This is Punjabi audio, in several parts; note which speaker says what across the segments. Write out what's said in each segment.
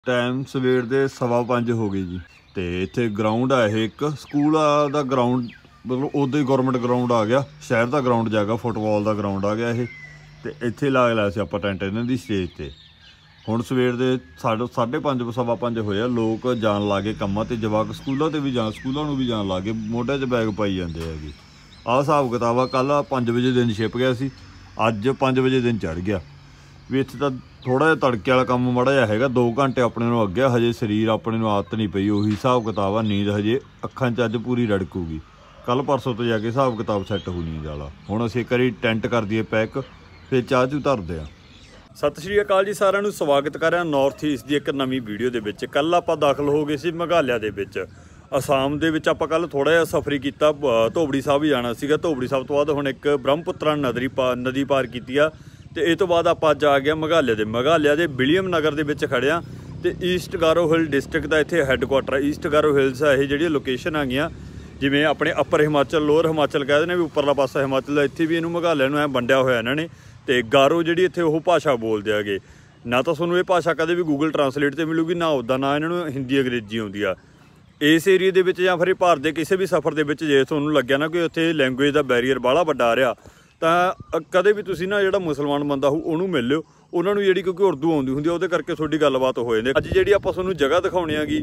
Speaker 1: टाइम सवेर के 5:15 हो गए जी। तो इत्थे ग्राउंड है, एक स्कूल का ग्राउंड, मतलब उदा ही गौरमेंट ग्राउंड आ गया, शहर का ग्राउंड जाएगा, फुटबॉल का ग्राउंड आ गया ये। तो इत्थे ला लाया से आप टेंट इन्हों की स्टेज पर। हुण सवेर के 5:30 5:15 होए, लोग जान ला के कामां ते, जवाक स्कूलों ते भी स्कूलों भी जान ला के मोढे 'च बैग पाई जाते हैं। आह हिसाब किताब आ। कल 5 बजे दिन छिप गया सी, अज 5 बजे दिन चढ़ गया। भी इत्थे तां थोड़ा जिहा तड़के वाला काम माड़ा जिहा हैगा, 2 घंटे अपने नूं अग्गे, हजे शरीर अपने नूं आदत नहीं पई, उही हिसाब किताब आ। नींद हजे अखां 'च अज पूरी रड़कूगी, कल परसों तो जाके हिसाब किताब सैट हो नींद वाला। हुण असीं एक वारी टेंट कर दईए पैक, फिर चाह चूह धरदे आ। सत श्री अकाल जी सारिਆਂ ਨੂੰ, स्वागत कर रहा नॉर्थ ईस्ट की एक नवीं वीडियो के विच। कल आप दाखिल हो गए सी मेघालय के विच, आसाम के विच। आपां कल थोड़ा जिहा सफर किया, धोबड़ी साहब जाना सीगा। धोबड़ी साहब तो बाद हुण एक ब्रह्मपुत्रा नदी पार की आ। तो इस तो बाद आप अज आ गया मेघालय के विलियम नगर के विच खड़े आ। तो ईस्ट गारो हिल डिस्ट्रिक्ट का इत्थे हैडकुआटर है। ईस्ट गारो हिल्स है, ये जिहड़ी लोकेशन आ गई जिवें अपने अपर हिमाचल लोअर हिमाचल कहते हैं भी, उपरला पासा हिमाचल का, इत्थे भी इहनूं मेघालय नूं ऐ वंडिया होया इन्हां ने। तो गारो जिहड़ी इत्थे ओह भाषा बोलदे आगे, ना तो तुहानूं ये भाषा कदे भी गूगल ट्रांसलेट ते मिलूगी, ना उदा ना इन्हां नूं हिंदी अंग्रेजी आउंदी आ। इस एरिए दे विच जां फिर भारत के किसी भी सफ़र के विच जे तुहानूं लग्गिया ना कि उत्थे लैंगुएज का बैरीयर बाहला वड्डा आ रहा, तो कदे भी तुसीं ना जिहड़ा मुसलमान बंदा हो उहनूं मिल लिओ, उन्हां नूं जिहड़ी क्योंकि उर्दू आउंदी हुंदी, उहदे करके तुहाडी गलबात हो जांदी। अज जिहड़ी आपां तुहानूं जगह दिखाउणी हैगी,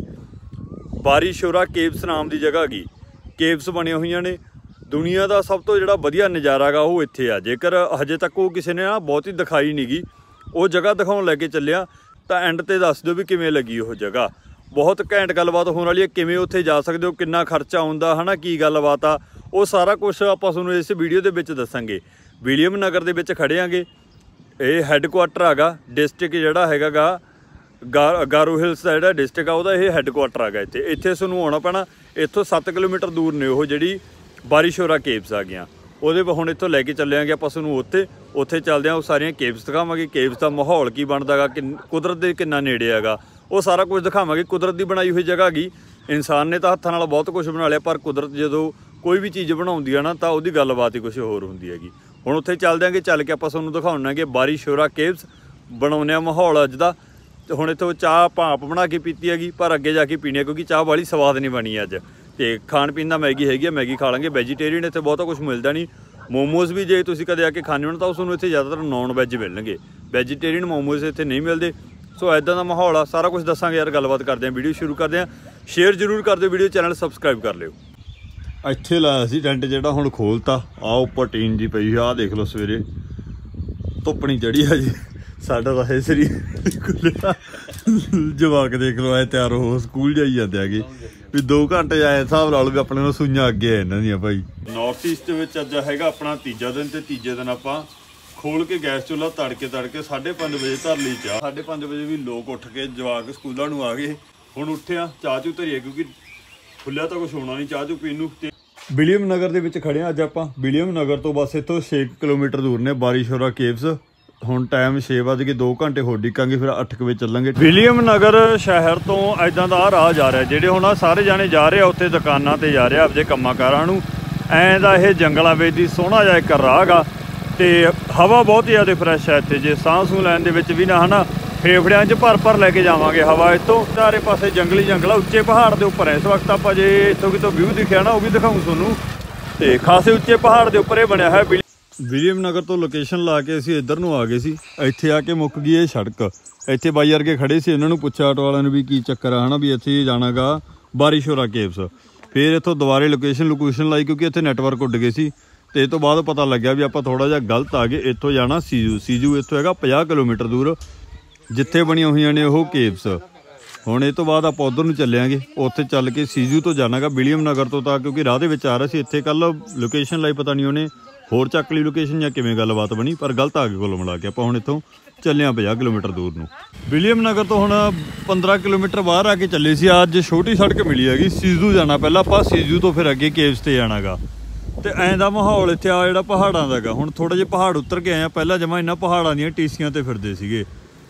Speaker 1: बारी शोरा केव्स नाम की जगह हैगी। केव्स बणीआं होईआं ने, दुनिया का सब तो जिहड़ा वधिया नज़ारा गा वो इत्थे आ। जेकर हजे तक वो किसी ने ना बहुती दिखाई नहीं गी, वो जगह दिखाउण लैके चलिया, तो एंड ते दस दिओ भी किवें लगी वो जगह। बहुत घैंट गलबात होने वाली है, किवें उत्थे जा सकते हो, कितना खर्चा आउंदा है ना, की गलबात आ, वो सारा कुछ आपां तुहानूं इस वीडियो के विच दस्सांगे। विलियम नगर के विच खड़े आंगे, ये हैडकुआटर हैगा डिस्ट्रिक्ट जिहड़ा हैगा गा गारो हिल्स का जिहड़ा डिस्ट्रिक्ट आ, उहदा ये हैडकुआटर हैगा इत्थे। इत्थे तुहानूं आउणा पैना, इत्थों 7 किलोमीटर दूर ने वो जिहड़ी बारी शोरा केव्स आ गई। ਉਹਦੇ ਹੁਣ ਇੱਥੋਂ ਲੈ ਕੇ ਚੱਲਿਆਂਗੇ ਆਪਾਂ ਤੁਹਾਨੂੰ ਉੱਥੇ ਚੱਲਦੇ ਹਾਂ, ਉਹ ਸਾਰੀਆਂ ਕੇਵਸ ਦਿਖਾਵਾਂਗੇ। ਕੇਵਸ ਦਾ ਮਾਹੌਲ ਕੀ ਬਣਦਾ ਗਾ, ਕੁਦਰਤ ਦੇ ਕਿੰਨਾ ਨੇੜੇ ਹੈਗਾ, ਉਹ ਸਾਰਾ ਕੁਝ ਦਿਖਾਵਾਂਗੇ। ਕੁਦਰਤ ਦੀ ਬਣਾਈ ਹੋਈ ਜਗ੍ਹਾ ਹੈਗੀ, ਇਨਸਾਨ ਨੇ ਤਾਂ ਹੱਥਾਂ ਨਾਲ ਬਹੁਤ ਕੁਝ ਬਣਾ ਲਿਆ, ਪਰ ਕੁਦਰਤ ਜਦੋਂ ਕੋਈ ਵੀ ਚੀਜ਼ ਬਣਾਉਂਦੀ ਆ ਨਾ, ਤਾਂ ਉਹਦੀ ਗੱਲਬਾਤ ਹੀ ਕੁਝ ਹੋਰ ਹੁੰਦੀ ਹੈਗੀ। ਹੁਣ ਉੱਥੇ ਚੱਲਦੇ ਆਂਗੇ, ਚੱਲ ਕੇ ਆਪਾਂ ਤੁਹਾਨੂੰ ਦਿਖਾਉਣਾਂਗੇ ਬਾਰੀ ਸ਼ੋਰਾ ਕੇਵਸ, ਬਣਾਉਂਦੇ ਆ ਮਾਹੌਲ ਅੱਜ ਦਾ। ਤੇ ਹੁਣ ਇੱਥੋਂ ਚਾਹ ਆਪਾਂ ਆਪ ਬਣਾ ਕੇ ਪੀਤੀ ਹੈਗੀ, ਪਰ ਅੱਗੇ ਜਾ ਕੇ ਪੀਣੀ, ਕਿਉਂਕਿ ਚਾਹ ਵਾਲੀ ਸਵਾਦ नहीं बनी अज। तो खाण पीन का मैगी हैगी, मैगी खा लेंगे। वैजीटेरियन इत्थे बहुता कुछ मिलता नहीं। मोमोज भी जे तुसीं कदे आके खाने हो तो उन्होंने इत्थे ज़्यादातर नॉन वैज मिलणगे, वैजीटेरियन मोमोज इत्थे नहीं मिलते। सो इदां दा माहौल आ, सारा कुछ दसांगे यार। गलबात करते हैं, वीडियो शुरू करते हैं। शेयर जरूर कर दो वीडियो, चैनल सबसक्राइब कर लिओ। इत्थे लाया सी टेंट, जिहड़ा हुण खोलता। आ उपर टीन जी पई, आ देख लो, सवेरे धुप्प नहीं चढ़ी हजे, साडा तां है शरीर खुल्लिया। जवाक देख लो, आए तैयार हो स्कूल जाई जाते हैगे भी 2 घंटे आए हिसाब ला लो भी अपने सूइयां अगे है इन्हां दियां भाई। नॉर्थ ईस्ट अज हैगा अपना तीजा दिन, तो तीजे दिन आपां खोल के गैस चूल्हा तड़के 5:30 बजे धर ली चाह। 5:30 बजे भी लोग उठ के जवाक स्कूलों नूं आ गए। हुण उठे आ, चाह चू धरीए, क्योंकि खुल्लिया तो कुछ होना नहीं चाह चू पीन नूं। विलियम नगर के विच खड़े अज आपां। विलियम नगर तो बस इत्थों 6 किलोमीटर दूर ने बारी शोरा केव्स। ਹੁਣ टाइम 6:02 घंटे हो डिकांगे, फिर 8 बजे ਚੱਲਾਂਗੇ। विलियम नगर शहर तो इदां दा राह जा रहा, ਜਿਹੜੇ ਹੁਣ ਸਾਰੇ ਜਾਣੇ ਜਾ ਰਹੇ ਆ ਉੱਥੇ ਦੁਕਾਨਾਂ ਤੇ ਜਾ ਰਹੇ ਆ ਆਪਦੇ ਕੰਮਾਂ ਕਾਰਾਂ ਨੂੰ। ਐਂ ਦਾ ਇਹ ਜੰਗਲਾਂ ਵਿੱਚ ਦੀ ਸੋਹਣਾ ਜਿਹਾ ਇੱਕ ਰਾਹ ਗਾ, ਤੇ ਹਵਾ ਬਹੁਤ ਜ਼ਿਆਦਾ ਫਰੈਸ਼ ਹੈ ਇੱਥੇ। ਜੇ ਸਾਹ ਸੂਹ ਲੈਣ ਦੇ ਵਿੱਚ ਵੀ ਨਾ ਹਨਾ, ਫੇਫੜਿਆਂ 'ਚ ਭਰ ਲੈ ਕੇ ਜਾਵਾਂਗੇ ਹਵਾ ਇੱਥੋਂ। ਚਾਰੇ ਪਾਸੇ ਜੰਗਲ ਆ, ਉੱਚੇ ਪਹਾੜ ਦੇ ਉੱਪਰ ਹੈ ਇਸ ਵਕਤ ਆਪਾਂ। ਜੇ ਇੱਥੋਂ ਕਿਤੋਂ ਵਿਊ ਦਿਖਿਆ ਨਾ, ਉਹ ਵੀ ਦਿਖਾऊँ ਤੁਹਾਨੂੰ। ਤੇ ਖਾਸੇ ਉੱਚੇ ਪਹਾੜ ਦੇ ਉੱਪਰ ਇਹ ਬਣਿਆ ਹੈ विलियम नगर तो लोकेशन ला के असीं इधर नूं आ गए सी। इत्थे आके मुक गई ये सड़क। इत्थे बाई वर्गे खड़े सी, इन्हां नूं पुछया ऑटो वालिआं नूं भी की चक्कर है ना, भी इत्थे जाना गा बारी शोरा केव्स। फिर इत्थों दुबारे लोकेशन लाई, क्योंकि इत्थे नैटवर्क उड गए सी। तो इस तो बाद पता लग्या भी आपां थोड़ा जिहा गलत आ गए। इत्थों जाना सीजू इत्थों हैगा 50 किलोमीटर दूर, जिथे बणीआं होईआं ने ओह केव्स। हुण इस तो बाद आपां उधर नूं चलिआंगे, उत्थे चल के सीजू तो जाना गा विलियम नगर तो, तां क्योंकि राह दे विच आ रहा सी। इत्थे कल लोकेशन लाई, पता नहीं उहने होर चक ली लोकेशन या किवें गलबात बनी, पर गलत आ गए कुल मिला के। आपां हुण इत्थों ਚੱਲੇ 50 किलोमीटर दूर नूं। विलियम नगर तो हुण 15 किलोमीटर बाहर आके चले सी। अज छोटी सड़क मिली हैगी, सीजू जाना पहला आपां, सीजू तो फिर अगे केव्स ते जाना गा। ते ऐं दा माहौल इत्थे आ जिहड़ा पहाड़ां दा गा। हुण थोड़े जिहे पहाड़ उतर के आए आ, पहला जमा इन्हां पहाड़ां दीयां टीसियां ते फिरदे सीगे।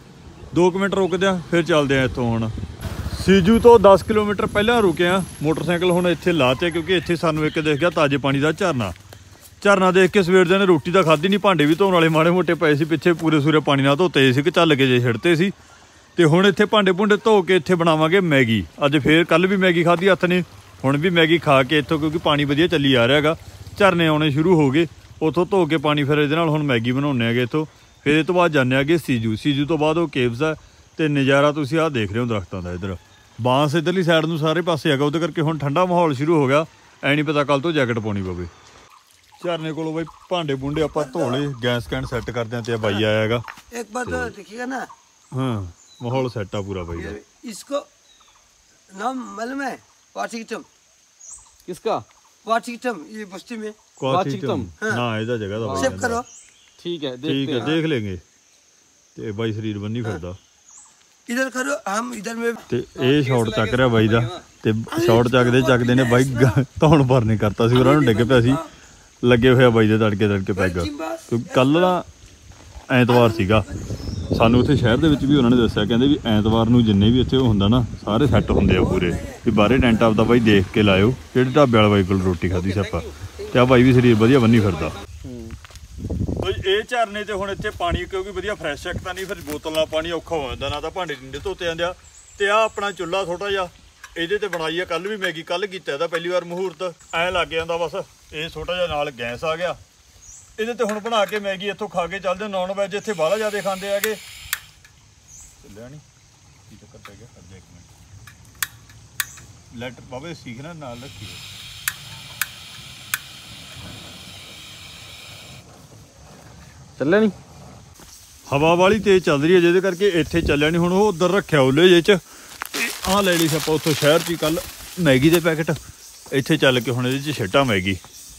Speaker 1: 2 मिनट रुकदे आ, फिर चलदे आ इत्थों। हुण सीजू तो 10 किलोमीटर पहलां रुके आ, मोटरसाइकिल हुण इत्थे लाते, क्योंकि इत्थे सानूं एक दिख गया ताजे पानी दा झरना देख के सवेर दे रोटी तो खाधी नहीं, भांडे भी धोने वाले माड़े मोटे पए सी पिछे, पूरे सूरे पानी नाल धोते सी कि झल के जे छिड़ते सी। ਤੇ ਹੁਣ ਇੱਥੇ ਭਾਂਡੇ ਭੁੰਡੇ ਧੋ ਕੇ ਇੱਥੇ ਬਣਾਵਾਂਗੇ ਮੈਗੀ। ਅੱਜ ਫੇਰ ਕੱਲ ਵੀ ਮੈਗੀ ਖਾਧੀ ਹੱਥ ਨੇ, ਹੁਣ ਵੀ ਮੈਗੀ ਖਾ ਕੇ ਇੱਥੋਂ, ਕਿਉਂਕਿ ਪਾਣੀ ਵਧੀਆ ਚੱਲੀ ਆ ਰਿਹਾ ਹੈਗਾ, ਝਰਨੇ ਆਉਣੇ ਸ਼ੁਰੂ ਹੋ ਗਏ, ਉੱਥੋਂ ਧੋ ਕੇ ਪਾਣੀ ਫਿਰ ਇਹਦੇ ਨਾਲ ਹੁਣ ਮੈਗੀ ਬਣਾਉਂਦੇ ਹੈਗੇ ਇੱਥੋਂ। ਫਿਰ ਇਹ ਤੋਂ ਬਾਅਦ ਜਾਂਦੇ ਹੈਗੇ ਸੀਜੂ ਤੋਂ ਬਾਅਦ ਉਹ ਕੇਵਸ ਆ। ਤੇ ਨਜ਼ਾਰਾ ਤੁਸੀਂ ਆਹ ਦੇਖ ਰਹੇ ਹੋ ਦਰਖਤਾਂ ਦਾ, ਇੱਧਰ ਬਾਂਸ ਇੱਧਰਲੀ ਸਾਈਡ ਨੂੰ ਸਾਰੇ ਪਾਸੇ ਹੈਗਾ, ਉਹਦੇ ਕਰਕੇ ਹੁਣ ਠੰਡਾ ਮਾਹੌਲ ਸ਼ੁਰੂ ਹੋ ਗਿਆ। ਐ ਨਹੀਂ ਪਤਾ ਕੱਲ ਤੋਂ ਜੈਕਟ ਪਾਉਣੀ ਪਵੇ। ਝਰਨੇ ਕੋਲੋਂ ਬਾਈ ਭਾਂਡੇ ਭੁੰਡੇ ਆਪਾਂ ਧੋ ਲਏ, ਗੈਸ ਕੈਂਡ ਸੈੱਟ ਕਰਦੇ ਆ ਤੇ ਬਾਈ ਆਇਆ ਹੈਗਾ।
Speaker 2: एक बात तो देखिएगा ना,
Speaker 1: ਹਾਂ ਮਾਹੌਲ ਸੈੱਟ ਆ ਪੂਰਾ ਬਾਈ ਦਾ।
Speaker 2: इसको नाम मालूम है? वाशिंगटन।
Speaker 3: किसका?
Speaker 2: वाशिंगटन, ये बस्ती में।
Speaker 1: ਵਾਸ਼ਿੰਗਟਨ ਨਾ ਇਹਦਾ ਜਗ੍ਹਾ ਦਾ
Speaker 2: सेव करो।
Speaker 3: ठीक है,
Speaker 1: ਠੀਕ ਹੈ ਦੇਖ ਲੈਂਗੇ। ਤੇ ਬਾਈ ਸਰੀਰ ਬੰਨੀ ਫਿਰਦਾ,
Speaker 2: इधर करो, हम इधर में।
Speaker 1: ਤੇ ਇਹ ਸ਼ਾਟ ਚੱਕ ਰਿਹਾ ਬਾਈ ਦਾ। ਤੇ ਸ਼ਾਟ ਚੱਕਦੇ ਨੇ ਬਾਈ ਧੌਣ ਭਰ ਨਹੀਂ ਕਰਤਾ ਸੀ, ਉਹਨਾਂ ਨੂੰ ਡਿੱਗ ਪਿਆ ਸੀ, ਲੱਗੇ ਹੋਇਆ ਬਾਈ ਦੇ ਤੜਕੇ ਪੈਗ। ਕਿਉਂਕਿ ਕੱਲ ਦਾ ਐਤਵਾਰ ਸੀਗਾ, ਸਾਨੂੰ ਉੱਥੇ ਸ਼ਹਿਰ ਦੇ ਵਿੱਚ ਵੀ ਉਹਨਾਂ ਨੇ ਦੱਸਿਆ, ਕਹਿੰਦੇ ਵੀ ਐਤਵਾਰ ਨੂੰ ਜਿੰਨੇ ਵੀ ਇੱਥੇ ਹੁੰਦਾ ਨਾ ਸਾਰੇ ਸੈੱਟ ਹੁੰਦੇ ਆ ਪੂਰੇ, ਵੀ ਬਾਹਰੇ ਟੈਂਟ ਆਪਦਾ ਬਾਈ ਦੇਖ ਕੇ ਲਾਇਓ। ਜਿਹੜੇ ਢਾਬੇ ਵਾਲਾ ਬਾਈ ਕੋਲ ਰੋਟੀ ਖਾਧੀ ਸੀ ਆਪਾਂ, ਤੇ ਆ ਬਾਈ ਵੀ ਸਰੀਰ ਵਧੀਆ ਬੰਨੀ ਫਿਰਦਾ। ਇਹ ਝਰਨੇ ਤੇ ਹੁਣ ਇੱਥੇ ਪਾਣੀ ਕਿਉਂਕਿ ਵਧੀਆ ਫਰੈਸ਼ ਇੱਕ ਤਾਂ ਨਹੀਂ, ਫਿਰ ਬੋਤਲ ਨਾਲ ਪਾਣੀ ਔਖਾ ਹੋ ਜਾਂਦਾ, ਨਾ ਤਾਂ ਭਾਂਡੇ ਟਿੰਡੇ ਧੋਤੇ ਜਾਂਦੇ ਆ। ਤੇ ਆ ਆਪਣਾ ਚੁੱਲ੍ਹਾ ਛੋਟਾ ਜਿਹਾ, ਇਹਦੇ ਤੇ ਬਣਾਈ ਆ ਕੱਲ ਵੀ ਮੈਗੀ, ਕੱਲ ਕੀਤਾ ਇਹਦਾ ਪਹਿਲੀ ਵਾਰ ਮਹੂਰਤ। ਐਂ ਲੱਗ ਜਾਂਦਾ ਬਸ, ਇਹ ਛੋਟਾ ਜਿਹਾ ਨਾਲ ਗੈਸ ਆ ਗਿਆ, ਇਹਦੇ ਤੇ ਹੁਣ ਬਣਾ ਕੇ ਮੈਗੀ ਇੱਥੋਂ ਖਾ ਕੇ ਚੱਲਦੇ। ਨੌਨ ਵੈਜ ਇੱਥੇ ਬਾਹਲਾ ਜ਼ਿਆਦਾ ਖਾਂਦੇ ਹੈਗੇ। ਚੱਲਿਆ ਨਹੀਂ ਕੀ ਚੱਕਰ ਪੈ ਗਿਆ, ਖੜ ਜਾ ਇੱਕ ਮਿੰਟ। ਲੈਟਰ ਬਾਬੇ ਸਿੱਖਣਾ ਨਾਲ ਰੱਖੀਏ।
Speaker 3: ਚੱਲਿਆ ਨਹੀਂ,
Speaker 1: ਹਵਾ ਵਾਲੀ ਤੇਜ਼ ਚੱਲ ਰਹੀ ਹੈ, ਜਿਹਦੇ ਕਰਕੇ ਇੱਥੇ ਚੱਲਿਆ ਨਹੀਂ। ਹੁਣ ਉਹ ਉੱਧਰ ਰੱਖਿਆ ਉਹਲੇ ਜੇ 'ਚ, ਤੇ ਆਹ ਲੈ ਲਈ ਸੀ ਆਪਾਂ ਉੱਥੋਂ ਸ਼ਹਿਰ 'ਚ ਹੀ ਕੱਲ ਮੈਗੀ ਦੇ ਪੈਕਟ। ਇੱਥੇ ਚੱਲ ਕੇ ਹੁਣ ਇਹਦੇ 'ਚ ਛੱਟਾਂ ਮੈਗੀ।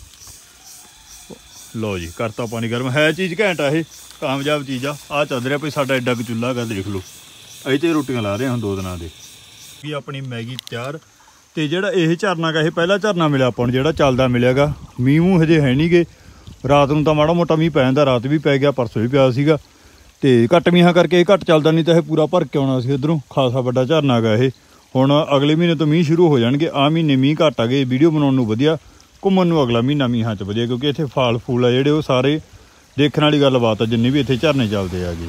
Speaker 1: ਲਓ ਜੀ ਕਰਤਾ ਪਾਣੀ ਗਰਮ, ਹੈ ਚੀਜ਼ ਘੈਂਟ ਆ ਇਹ, ਕਾਮਯਾਬ ਚੀਜ਼ ਆ। ਆਹ ਚੱਲ ਰਿਹਾ ਵੀ ਸਾਡਾ ਐਡਾ ਕੁ ਚੁੱਲ੍ਹਾ ਹੈਗਾ, ਦੇਖ ਲਓ। ਇਹ 'ਤੇ ਰੋਟੀਆਂ ਲਾ ਰਹੇ ਹਾਂ 2 ਦਿਨਾਂ ਦੇ। ਵੀ ਆਪਣੀ ਮੈਗੀ ਤਿਆਰ। ਤੇ ਜਿਹੜਾ ਇਹ ਝਰਨਾ ਗਾ, ਇਹ ਪਹਿਲਾ ਝਰਨਾ ਮਿਲਿਆ ਆਪਾਂ ਨੂੰ ਜਿਹੜਾ ਚੱਲਦਾ ਮਿਲਿਆਗਾ। ਮੀਂਹ ਮੂੰਹ ਹਜੇ ਹੈ ਨਹੀਂ ਗੇ, ਰਾਤ ਨੂੰ ਤਾਂ ਮਾੜਾ ਮੋਟਾ ਮੀਂਹ ਪੈ ਜਾਂਦਾ, ਰਾਤ ਵੀ ਪੈ ਗਿਆ, ਪਰਸੋਂ ਵੀ ਪਿਆ ਸੀਗਾ। ਤੇ ਘੱਟ ਮੀਂਹਾਂ ਕਰਕੇ ਇਹ ਘੱਟ ਚੱਲਦਾ, ਨਹੀਂ ਤਾਂ ਇਹ ਪੂਰਾ ਭਰ ਕੇ ਆਉਣਾ ਸੀ ਇੱਧਰੋਂ। ਖਾਸਾ ਵੱਡਾ ਝਰਨਾ ਗਾ ਇਹ। ਹੁਣ ਅਗਲੇ ਮਹੀਨੇ ਤੋਂ ਮੀਂਹ ਸ਼ੁਰੂ ਹੋ ਜਾਣਗੇ। ਆਹ ਮਹੀਨੇ ਮੀਂਹ ਘੱਟ ਆ ਗਏ, ਵੀਡੀਓ ਬਣਾਉਣ ਨੂੰ ਵਧੀਆ, ਘੁੰਮਣ ਨੂੰ ਅਗਲਾ ਮਹੀਨਾ ਮੀਂਹਾਂ 'ਚ ਵਧੀਆ, ਕਿਉਂਕਿ ਇੱਥੇ ਫਲ ਫੂਲ ਆ ਜਿਹੜੇ ਉਹ ਸਾਰੇ ਦੇਖਣ ਵਾਲੀ ਗੱਲਬਾਤ ਆ, ਜਿੰਨੇ ਵੀ ਇੱਥੇ ਝਰਨੇ ਚੱਲਦੇ ਆਗੇ।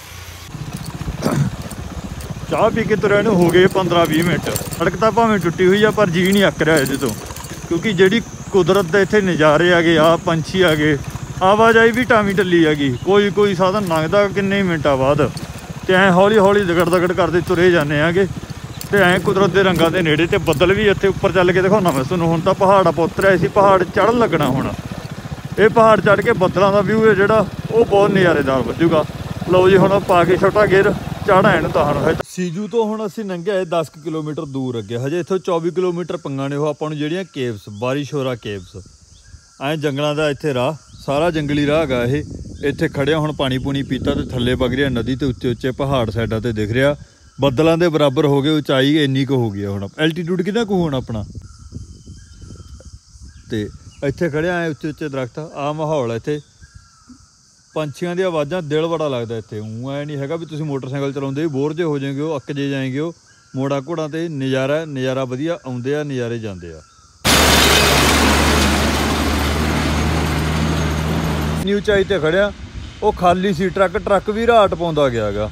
Speaker 1: ਚਾਹ ਪੀ ਕੇ ਤੁਰਿਆ ਨੂੰ ਹੋ ਗਏ 15-20 ਮਿੰਟ। ਸੜਕ ਤਾਂ ਭਾਵੇਂ ਟੁੱਟੀ ਹੋਈ ਆ, ਪਰ ਜੀਅ ਨਹੀਂ ਅੱਕ ਰਿਹਾ ਇਹਦੇ ਤੋਂ, ਕਿਉਂਕਿ ਜਿਹੜੀ ਕੁਦਰਤ ਦੇ ਇੱਥੇ ਨਜ਼ਾਰੇ ਆ ਗਏ, ਆਹ ਪੰਛੀ ਆ ਗਏ, ਆਵਾਜਾਈ ਵੀ ਟਾਵੀਂ ਟੱਲੀ ਹੈਗੀ। ਕੋਈ ਸਾਧਨ ਲੰਘਦਾ ਕਿੰਨੇ ਮਿੰਟਾਂ ਬਾਅਦ, ਤੇ ਐਂ ਹੌਲੀ ਦਗੜ ਕਰਦੇ ਤੁਰੇ ਜਾਂਦੇ ਹੈਗੇ। ਤੇ ਐਂ ਕੁਦਰਤ ਦੇ ਰੰਗਾਂ ਦੇ ਨੇੜੇ। ਤੇ ਬੱਦਲ ਵੀ ਇੱਥੇ ਉੱਪਰ ਚੱਲ ਕੇ ਦਿਖਾਉਣਾ ਮੈਂ ਤੁਹਾਨੂੰ। ਹੁਣ ਤਾਂ ਪਹਾੜ ਆਪਾਂ ਉਤਰਿਆ ਸੀ, ਪਹਾੜ ਚੜ੍ਹਨ ਲੱਗਣਾ ਹੁਣ। ਇਹ ਪਹਾੜ ਚੜ੍ਹ ਕੇ ਬੱਦਲਾਂ ਦਾ ਵਿਊ ਹੈ ਜਿਹੜਾ, ਉਹ ਬਹੁਤ ਨਜ਼ਾਰੇਦਾਰ ਵੱਜੂਗਾ। ਲਓ ਜੀ ਹੁਣ ਪਾ ਕੇ ਛੋਟਾ ਗੇਅਰ ਚੜ੍ਹ ਐਨ ਤਾਂ ਹੁਣ ਸੀਜੂ ਤੋਂ ਹੁਣ ਅਸੀਂ ਲੰਘਿਆ 10 ਕਿਲੋਮੀਟਰ ਦੂਰ ਅੱਗੇ। ਹਜੇ ਇੱਥੋਂ 24 ਕਿਲੋਮੀਟਰ ਪੰਗਾਂ ਨੇ ਉਹ ਆਪਾਂ ਨੂੰ, ਜਿਹੜੀਆਂ ਕੇਵਸ, ਬਾਰਿਸ਼ੋਰਾ ਕੇਵਸ। ਐਂ ਜੰਗਲਾਂ ਦਾ ਇੱਥੇ ਰਾਹ, ਸਾਰਾ ਜੰਗਲੀ ਰਾਹ ਹੈਗਾ ਇਹ। ਇੱਥੇ ਖੜਿਆ ਹੁਣ ਪਾਣੀ ਪੂਣੀ ਪੀਤਾ, ਤੇ ਥੱਲੇ ਵਗ ਰਿਹਾ ਨਦੀ, ਤੇ ਉੱਚੇ ਪਹਾੜ ਸਾਈਡਾਂ ਤੇ ਦਿਖ ਰਿਹਾ। ਬੱਦਲਾਂ ਦੇ ਬਰਾਬਰ ਹੋ ਗਏ, ਉਚਾਈ ਇੰਨੀ ਕੁ ਹੋ ਗਈ ਆ ਹੁਣ। ਐਲਟੀਟਿਊਡ ਕਿੰਨਾ ਕੁ ਹੋਣਾ ਆਪਣਾ। ਤੇ ਇੱਥੇ ਖੜਿਆ ਐ ਉੱਚੇ ਦਰਖਤ, ਆਹ ਮਾਹੌਲ ਇੱਥੇ, ਪੰਛੀਆਂ ਦੀਆਂ ਆਵਾਜ਼ਾਂ, ਦਿਲ ਬੜਾ ਲੱਗਦਾ ਇੱਥੇ। ਊਂ ਐ ਨਹੀਂ ਹੈਗਾ ਵੀ ਤੁਸੀਂ ਮੋਟਰਸਾਈਕਲ ਚਲਾਉਂਦੇ ਬੋਰ ਜੇ ਹੋ ਜਾਓਗੇ, ਉਹ ਅੱਕ ਜੇ ਜਾਏਂਗੇ। ਉਹ ਮੋੜਾ ਘੋੜਾਂ ਤੇ ਨਜ਼ਾਰਾ ਵਧੀਆ ਆਉਂਦੇ ਆ, ਨਜ਼ਾਰੇ ਜਾਂਦੇ ਆ। ਇੰਨੀ ਉਚਾਈ ਤੇ ਖੜਿਆ, ਉਹ ਖਾਲੀ ਸੀ ਟਰੱਕ ਵੀ ਰਾਟ ਪਾਉਂਦਾ ਗਿਆ ਗਾ।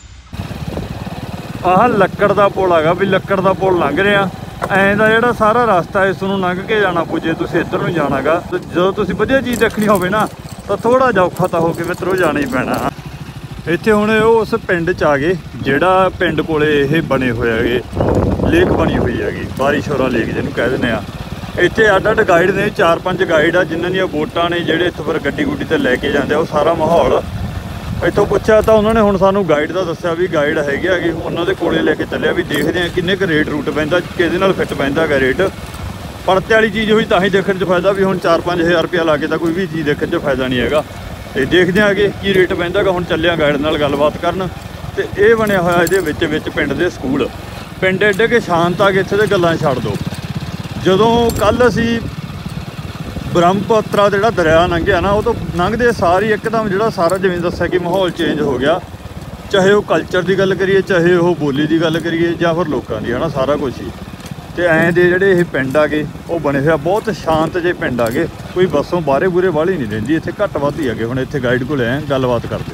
Speaker 1: ਆਹ ਲੱਕੜ ਦਾ ਪੁਲ ਹੈਗਾ, ਵੀ ਲੱਕੜ ਦਾ ਪੁਲ ਲੰਘ ਰਿਹਾ। ਐਂ ਦਾ ਜਿਹੜਾ ਸਾਰਾ ਰਸਤਾ ਇਸ ਨੂੰ ਲੰਘ ਕੇ ਜਾਣਾ ਪਊ ਜੇ ਤੁਸੀਂ ਇੱਧਰ ਨੂੰ ਜਾਣਾ ਗਾ। ਜਦੋਂ ਤੁਸੀਂ ਵਧੀਆ ਚੀਜ਼ ਦੇਖਣੀ ਹੋਵੇ ਨਾ, ਤਾਂ ਥੋੜ੍ਹਾ ਜਿਹਾ ਔਖਾ ਤਾਂ ਹੋ ਕੇ ਮਿੱਤਰੋ ਜਾਣਾ ਹੀ ਪੈਣਾ। ਇੱਥੇ ਹੁਣ ਉਹ ਉਸ ਪਿੰਡ 'ਚ ਆ ਗਏ, ਜਿਹੜਾ ਪਿੰਡ ਕੋਲੇ ਇਹ ਬਣੇ ਹੋਏ ਹੈਗੇ, ਲੇਕ ਬਣੀ ਹੋਈ ਹੈਗੀ, ਬਾਰਿਸ਼ੋਰਾ ਲੇਕ ਜਿਹਨੂੰ ਕਹਿ ਦਿੰਦੇ ਆ। ਇੱਥੇ ਅੱਡ ਗਾਈਡ ਨੇ, 4-5 ਗਾਈਡ ਆ, ਜਿਨ੍ਹਾਂ ਦੀਆਂ ਵੋਟਾਂ ਨੇ, ਜਿਹੜੇ ਇੱਥੋਂ ਫਿਰ ਗੱਡੀ ਗੁੱਡੀ 'ਤੇ ਲੈ ਕੇ ਜਾਂਦੇ ਆ। ਉਹ ਸਾਰਾ ਮਾਹੌਲ ਇੱਥੋਂ ਪੁੱਛਿਆ ਤਾਂ ਉਹਨਾਂ ਨੇ ਹੁਣ ਸਾਨੂੰ ਗਾਈਡ ਦਾ ਦੱਸਿਆ ਵੀ ਗਾਈਡ ਹੈਗੇ ਉਹਨਾਂ ਦੇ ਕੋਲੇ ਲੈ ਕੇ ਚੱਲਿਆ, ਵੀ ਦੇਖਦੇ ਆ ਕਿੰਨੇ ਕੁ ਰੇਟ ਰੂਟ ਪੈਂਦਾ, ਕਿਹਦੇ ਨਾਲ ਫਿੱਟ ਪੈਂਦਾ ਹੈਗਾ ਰੇਟ। ਪਰਤੇ ਵਾਲੀ ਚੀਜ਼ ਹੋਈ ਤਾਂ ਹੀ ਦੇਖਣ 'ਚ ਫਾਇਦਾ, ਵੀ ਹੁਣ 4-5 ਹਜ਼ਾਰ ਰੁਪਇਆ ਲਾ ਕੇ ਤਾਂ ਕੋਈ ਵੀ ਚੀਜ਼ ਦੇਖਣ 'ਚ ਫਾਇਦਾ ਨਹੀਂ ਹੈਗਾ। ਤੇ ਦੇਖਦੇ ਆਗੇ ਕੀ ਰੇਟ ਪੈਂਦਾ ਹੈਗਾ। ਹੁਣ ਚੱਲਿਆ ਗਾਈਡ ਨਾਲ ਗੱਲਬਾਤ ਕਰਨ। ਤੇ ਇਹ ਬਣਿਆ ਹੋਇਆ ਇਹਦੇ ਵਿੱਚ ਪਿੰਡ ਦੇ ਸਕੂਲ। ਪਿੰਡ ਐਡੇ ਕਿ ਸ਼ਾਂਤ ਆ ਗਏ, ਇੱਥੇ ਦੇ ਗੱਲਾਂ ਛੱਡ ਦਿਓ। ਜਦੋਂ ਕੱਲ ਅਸੀਂ ਬ੍ਰਹਮਪੁੱਤਰਾ ਜਿਹੜਾ ਦਰਿਆ ਲੰਘਿਆ ਨਾ, ਉਹ ਤੋਂ ਲੰਘਦੇ ਸਾਰੀ ਇੱਕਦਮ ਜਿਹੜਾ ਸਾਰਾ ਜਿਵੇਂ ਦੱਸਿਆ ਕਿ ਮਾਹੌਲ ਚੇਂਜ ਹੋ ਗਿਆ। ਚਾਹੇ ਉਹ ਕਲਚਰ ਦੀ ਗੱਲ ਕਰੀਏ, ਚਾਹੇ ਉਹ ਬੋਲੀ ਦੀ ਗੱਲ ਕਰੀਏ, ਜਾਂ ਫਿਰ ਲੋਕਾਂ ਦੀ, ਹੈ ਨਾ, ਸਾਰਾ ਕੁਛ ਹੀ। ਤੇ ਐਂ ਦੇ ਜਿਹੜੇ ਇਹ ਪਿੰਡ ਆਗੇ, ਉਹ ਬਣੇ ਹੋਇਆ ਬਹੁਤ ਸ਼ਾਂਤ ਜਿਹੇ ਪਿੰਡ ਆਗੇ। ਕੋਈ ਬੱਸੋਂ ਬਾਹਰੇ ਬੂਰੇ ਵਾਲੀ ਨਹੀਂ ਰਹਿੰਦੀ ਇੱਥੇ, ਘੱਟ ਵੱਧ ਹੀ ਆਗੇ। ਹੁਣ ਇੱਥੇ ਗਾਈਡ ਕੋਲ ਐਂ ਗੱਲਬਾਤ ਕਰਦੇ ਆ।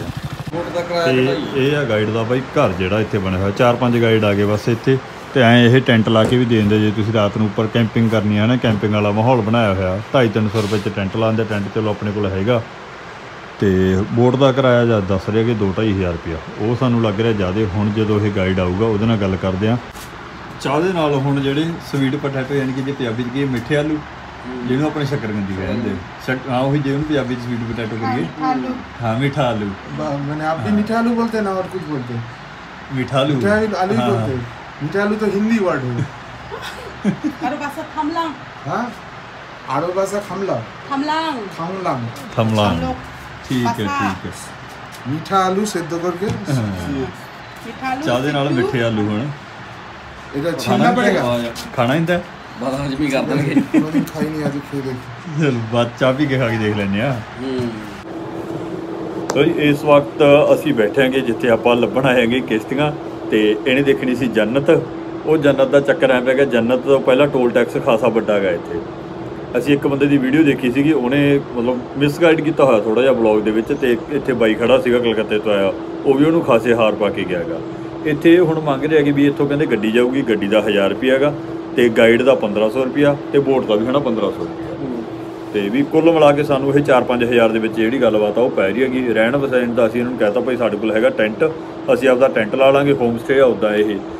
Speaker 3: बोट का किराया
Speaker 1: ਤੇ
Speaker 3: घटाइए।
Speaker 1: ਇਹ ਆ ਗਾਈਡ ਦਾ ਬਾਈ ਘਰ ਜਿਹੜਾ ਇੱਥੇ ਬਣਿਆ ਹੋਇਆ 4-5 ਗਾਈਡ ਆ ਗਏ ਬਸ ਇੱਥੇ ਤੇ ਐਂ ਇਹ ਟੈਂਟ ਲਾ ਕੇ ਵੀ ਦੇ ਦਿੰਦੇ ਜੇ ਤੁਸੀਂ ਰਾਤ ਨੂੰ ਉੱਪਰ ਕੈਂਪਿੰਗ ਕਰਨੀ ਹੈ ਨਾ ਕੈਂਪਿੰਗ ਵਾਲਾ ਮਾਹੌਲ ਬਣਾਇਆ ਹੋਇਆ 250-300 ਰੁਪਏ 'ਚ ਟੈਂਟ ਲਾਉਂਦੇ ਟੈਂਟ ਚਲੋ ਆਪਣੇ ਕੋਲ ਹੈਗਾ ਤੇ ਬੋਟ ਦਾ ਕਿਰਾਇਆ ਜਦ ਦੱਸ ਰਿਹਾ ਕਿ 2-2.5 ਰੁਪਇਆ ਉਹ ਸਾਨੂੰ ਲੱਗ ਰਿਹਾ ਜ਼ਿਆਦਾ ਹੁਣ ਜਦੋਂ ਇਹ ਗਾਈਡ ਆਊਗਾ ਉਹਦੇ ਨਾਲ ਗੱਲ ਕਰਦੇ ਆ ਚਾਹ ਦੇ ਨਾਲ ਹੁਣ ਜਿਹੜੇ ਸਵੀਟ ਪੋਟੈਟੋ ਯਾਨੀ ਕਿ ਜੇ ਪੰਜਾਬੀ 'ਚ ਕੀ ਮਿੱਠੇ ਆਲੂ ਜਿਹਨੂੰ ਆਪਣੇ ਸ਼ੱਕਰਕੰਦੀ ਕਹਿੰਦੇ ਹਾਂ ਉਹੀ ਜਿਹਨੂੰ ਪੰਜਾਬੀ 'ਚ ਸਵੀਟ ਪੋਟੈਟੋ ਕਰੀਏ हाँ मीठा आलू
Speaker 4: मैंने आप भी मीठा आलू बोलते हैं ना और कुछ बोलते हैं
Speaker 1: मीठा आलू
Speaker 4: मीठा आलू ही बोलते हैं मीठा आलू तो हिंदी वर्ड है
Speaker 5: Aru bahasa Thamlang.
Speaker 4: हाँ आड़ो भाषा खमला
Speaker 5: Thamlang.
Speaker 4: खमलांग
Speaker 1: थमलांग
Speaker 5: लोग
Speaker 1: ठीक है
Speaker 4: मीठा आलू सिद्ध करके
Speaker 5: मीठा आलू
Speaker 1: ਚਾਹ ਦੇ ਨਾਲ ਮਿੱਠੇ ਆਲੂ ਹੁਣ
Speaker 4: इधर छीलना पड़ेगा
Speaker 1: ਖਾਣਾ ਹੁੰਦਾ
Speaker 3: बादाम हजमी कर देंगे।
Speaker 4: मैंने खाई नहीं आज खेल देखी
Speaker 1: ਚਲ ਬਾਅਦ ਚਾਹ ਪੀ ਕੇ ਖਾ ਕੇ ਦੇਖ ਲੈਂਦੇ ਆ ਤੋ ਇਸ ਵਕਤ ਅਸੀਂ ਬੈਠਾਂਗੇ ਜਿੱਥੇ ਆਪਾਂ ਲੱਭਣ ਆਏਗੇ ਕਿਸ਼ਤੀਆਂ ਤੇ ਇਹਨੇ ਦੇਖਣੀ ਸੀ ਜੰਨਤ ਉਹ ਜੰਨਤ ਦਾ ਚੱਕਰ ਐ ਪਿਆ ਕਿ ਜੰਨਤ ਤੋਂ ਪਹਿਲਾਂ ਟੋਲ ਟੈਕਸ ਖਾਸਾ ਵੱਡਾ ਹੈਗਾ ਇੱਥੇ ਅਸੀਂ ਇੱਕ ਬੰਦੇ ਦੀ ਵੀਡੀਓ ਦੇਖੀ ਸੀਗੀ ਉਹਨੇ ਮਤਲਬ ਮਿਸਗਾਈਡ ਕੀਤਾ ਹੋਇਆ ਥੋੜਾ ਜਿਹਾ ਬਲੌਗ ਦੇ ਵਿੱਚ ਤੇ ਇੱਥੇ ਬਾਈ ਖੜਾ ਸੀਗਾ ਕਲਕੱਤੇ ਤੋਂ ਆਇਆ ਉਹ ਵੀ ਉਹਨੂੰ ਖਾਸੇ ਹਾਰ ਪਾ ਕੇ ਗਿਆ ਹੈਗਾ ਇੱਥੇ ਹੁਣ ਮੰਗ ਰਿਹਾ ਕਿ ਵੀ ਇੱਥੋਂ ਕਹਿੰਦੇ ਗੱਡੀ ਜਾਊਗੀ ਗੱਡੀ ਦਾ 1000 ਰੁਪਿਆ ਹੈਗਾ ਤੇ ਗਾਈਡ ਦਾ 1500 ਰੁਪਿਆ ਤੇ ਬੋਟ ਦਾ ਵੀ ਹਨਾ 1500 ਰੁਪਿਆ ਤੇ ਵੀ ਕੁੱਲ ਮਿਲਾ ਕੇ ਸਾਨੂੰ ਇਹ 4-5 ਹਜ਼ਾਰ ਦੇ ਵਿੱਚ ਜਿਹੜੀ ਗੱਲਬਾਤ ਆ ਉਹ ਪੈ ਰਹੀ ਹੈਗੀ ਰਹਿਣ ਵਸੈਣ ਦਾ ਅਸੀਂ ਇਹਨਾਂ ਨੂੰ ਕਹਿਤਾ ਭਾਈ ਸਾਡੇ ਕੋਲ ਹੈਗਾ ਟੈਂਟ ਅਸੀਂ ਆਪਦਾ ਟੈਂਟ ਲਾ ਲਾਂਗੇ ਹੋਮ ਸਟੇ ਆ ਉੱਦਾਂ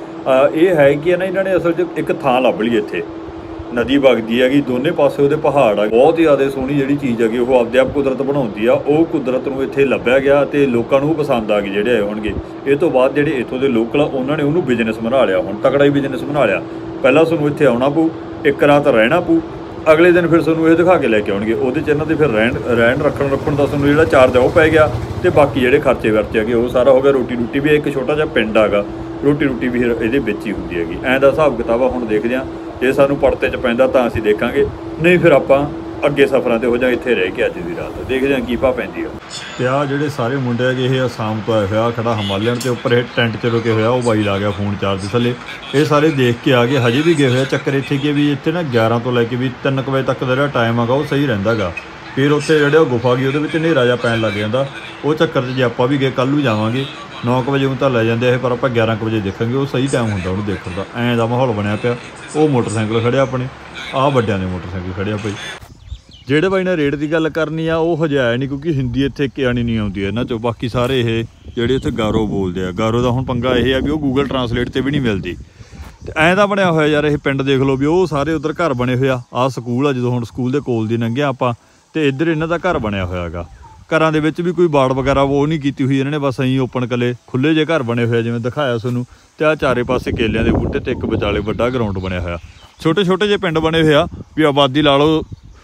Speaker 1: ਇਹ ਹੈ ਕਿ ਨਾ ਇਹਨਾਂ ਨੇ ਅਸਲ 'ਚ ਇੱਕ ਥਾਂ ਲੱਭ ਲਈ ਇੱਥੇ ਨਦੀ ਵਗਦੀ ਹੈਗੀ ਦੋਨੇ ਪਾਸੇ ਉਹਦੇ ਪਹਾੜ ਆ ਬਹੁਤ ਹੀ ਜ਼ਿਆਦਾ ਸੋਹਣੀ ਜਿਹੜੀ ਚੀਜ਼ ਹੈਗੀ ਉਹ ਆਪਦੇ ਆਪ ਕੁਦਰਤ ਬਣਾਉਂਦੀ ਆ ਉਹ ਕੁਦਰਤ ਨੂੰ ਇੱਥੇ ਲੱਭਿਆ ਗਿਆ ਤੇ ਲੋਕਾਂ ਨੂੰ ਪਸੰਦ ਆ ਗਏ ਜਿਹੜੇ ਆਏ ਹੋਣਗੇ ਇਹ ਤੋਂ ਬਾਅਦ ਜਿਹੜੇ ਇੱਥੋਂ ਦੇ ਲੋਕਲ ਉਹਨਾਂ ਨੇ ਉਹਨੂੰ ਬਿਜ਼ਨਸ ਬਣਾ ਲਿਆ ਹੁਣ ਤਕੜਾ ਹੀ ਬਿਜ਼ਨਸ ਬਣਾ ਲਿਆ ਪਹਿਲਾਂ ਤੁਹਾਨੂੰ ਇੱਥੇ ਆਉਣਾ ਪਊ ਇੱਕ ਰਾਤ ਰਹਿਣਾ ਪਊ ਅਗਲੇ ਦਿਨ ਫਿਰ ਤੁਹਾਨੂੰ ਇਹ ਦਿਖਾ ਕੇ ਲੈ ਕੇ ਆਉਣਗੇ ਉਹਦੇ 'ਚ ਇਹਨਾਂ ਦੇ ਫਿਰ ਰਹਿਣ ਰੱਖਣ ਦਾ ਤੁਹਾਨੂੰ ਜਿਹੜਾ ਚਾਰਜ ਆ ਉਹ ਪੈ ਗਿਆ ਤੇ ਬਾਕੀ ਜਿਹੜੇ ਖਰਚੇ ਹੈਗੇ ਉਹ ਸਾਰਾ ਹੋ ਗਿਆ ਰੋਟੀ ਵੀ ਇੱਕ ਛੋਟਾ ਜਿਹਾ ਪਿੰਡ ਹੈਗਾ ਰੋਟੀ ਵੀ ਇਹਦੇ ਵਿੱਚ ਹੀ ਹੁੰਦੀ ਹੈਗੀ ਐਂ ਦਾ ਹਿਸਾਬ ਕਿਤਾਬ ਆ ਹੁਣ ਦੇਖਦੇ ਹਾਂ ਜੇ ਸਾਨੂੰ ਪੜਤੇ 'ਚ ਪੈਂਦਾ ਤਾਂ ਅਸੀਂ ਦੇਖਾਂਗੇ ਨਹੀਂ ਫਿਰ ਆਪਾਂ ਅੱਗੇ ਸਫ਼ਰਾਂ ਤੇ ਹੋ ਜਾ ਇੱਥੇ ਰਹਿ ਕੇ ਅੱਜ ਦੀ ਰਾਤ ਦੇਖਦੇ ਹਾਂ ਕੀ ਭਾ ਪੈਂਦੀ ਆ ਤੇ ਆ ਜਿਹੜੇ ਸਾਰੇ ਮੁੰਡੇ ਹੈਗੇ ਇਹ ਅਸਾਮ ਤੋਂ ਆਏ ਹੋਇਆ ਖੜਾ ਹਿਮਾਲਿਅਨ ਤੇ ਉੱਪਰ ਇਹ ਟੈਂਟ 'ਚ ਰੁਕੇ ਹੋਇਆ ਉਹ ਬਾਈ ਲਾ ਗਿਆ ਫੋਨ ਚਾਰਜ ਥੱਲੇ ਇਹ ਸਾਰੇ ਦੇਖ ਕੇ ਆ ਗਏ ਹਜੇ ਵੀ ਗਏ ਹੋਇਆ ਚੱਕਰ ਇੱਥੇ ਕਿ ਵੀ ਇੱਥੇ ਨਾ 11 ਤੋਂ ਲੈ ਕੇ ਵੀ 3 ਵਜੇ ਤੱਕ ਦਾ ਜਿਹੜਾ ਟਾਈਮ ਹੈਗਾ ਉਹ ਸਹੀ ਰਹਿੰਦਾ ਗਾ ਫਿਰ ਉੱਥੇ ਜਿਹੜੇ ਉਹ ਗੁਫਾ ਗਈ ਉਹਦੇ ਵਿੱਚ ਹਨੇਰਾ ਜਿਹਾ ਪੈਣ ਲੱਗ ਜਾਂਦਾ ਉਹ ਚੱਕਰ 'ਚ ਜੇ ਆਪਾਂ ਵੀ ਗਏ ਕੱਲ੍ਹ ਨੂੰ ਜਾਵਾਂਗੇ 9 ਵਜੇ ਨੂੰ ਤਾਂ ਲੈ ਜਾਂਦੇ ਇਹ ਪਰ ਆਪਾਂ 11 ਵਜੇ ਦੇਖਾਂਗੇ ਉਹ ਸਹੀ ਟਾਈਮ ਹੁੰਦਾ ਉਹਨੂੰ ਦੇਖਣ ਦਾ ਐਂ ਦਾ ਮਾਹੌਲ ਬਣਿਆ ਪਿਆ ਉਹ ਮੋਟਰਸਾਈਕਲ ਖੜਿਆ ਆਪਣੇ ਆਹ ਵੱਡਿਆਂ ਦੇ ਮੋਟਰਸਾਈਕਲ ਖੜਿਆ ਭਾਈ ਜਿਹੜੇ ਬਾਈ ਨੇ ਰੇਟ ਦੀ ਗੱਲ ਕਰਨੀ ਆ ਉਹ ਹਜੇ ਆਇਆ ਨਹੀਂ ਕਿਉਂਕਿ ਹਿੰਦੀ ਇੱਥੇ ਕਿਆਣੀ ਨਹੀਂ ਆਉਂਦੀ ਇਹਨਾਂ 'ਚੋਂ ਬਾਕੀ ਸਾਰੇ ਇਹ ਜਿਹੜੇ ਇੱਥੇ ਗਾਰੋ ਬੋਲਦੇ ਆ ਗਾਰੋ ਦਾ ਹੁਣ ਪੰਗਾ ਇਹ ਆ ਵੀ ਉਹ ਗੂਗਲ ਟਰਾਂਸਲੇਟ 'ਤੇ ਵੀ ਨਹੀਂ ਮਿਲਦੀ ਤੇ ਐਂ ਦਾ ਬਣਿਆ ਹੋਇਆ ਯਾਰ ਇਹ ਪਿੰਡ ਦੇਖ ਲਓ ਵੀ ਉਹ ਸਾਰੇ ਉੱਧਰ ਘਰ ਬਣੇ ਹੋਇਆ ਆਹ ਸਕੂਲ ਆ ਜਦੋਂ ਹੁਣ ਸਕੂਲ ਦੇ ਕੋਲ ਦੀ ਲੰਘਿਆ ਆਪਾਂ ਤੇ ਇੱਧਰ ਇਹਨਾਂ ਦਾ ਘਰ ਬਣਿਆ ਹੋਇਆ ਹੈਗਾ ਘਰਾਂ ਦੇ ਵਿੱਚ ਵੀ ਕੋਈ ਬਾੜ ਵਗੈਰਾ ਉਹ ਨਹੀਂ ਕੀਤੀ ਹੋਈ ਇਹਨਾਂ ਨੇ ਬਸ ਐਂ ਓਪਨ ਕੱਲੇ ਖੁੱਲ੍ਹੇ ਜਿਹੇ ਘਰ ਬਣੇ ਹੋਏ ਜਿਵੇਂ ਦਿਖਾਇਆ ਤੁਹਾਨੂੰ ਤੇ ਆਹ ਚਾਰੇ ਪਾਸੇ ਕੇਲਿਆਂ ਦੇ ਬੂਟੇ ਤੇ ਇੱਕ ਵਿਚਾਲੇ ਵੱਡਾ ਗਰਾਊਂਡ ਬਣਿਆ ਹੋਇਆ ਛੋਟੇ ਜਿਹੇ ਪਿੰਡ ਬਣੇ ਹੋਏ ਆ ਵੀ ਆਬਾਦੀ ਲਾ ਲਓ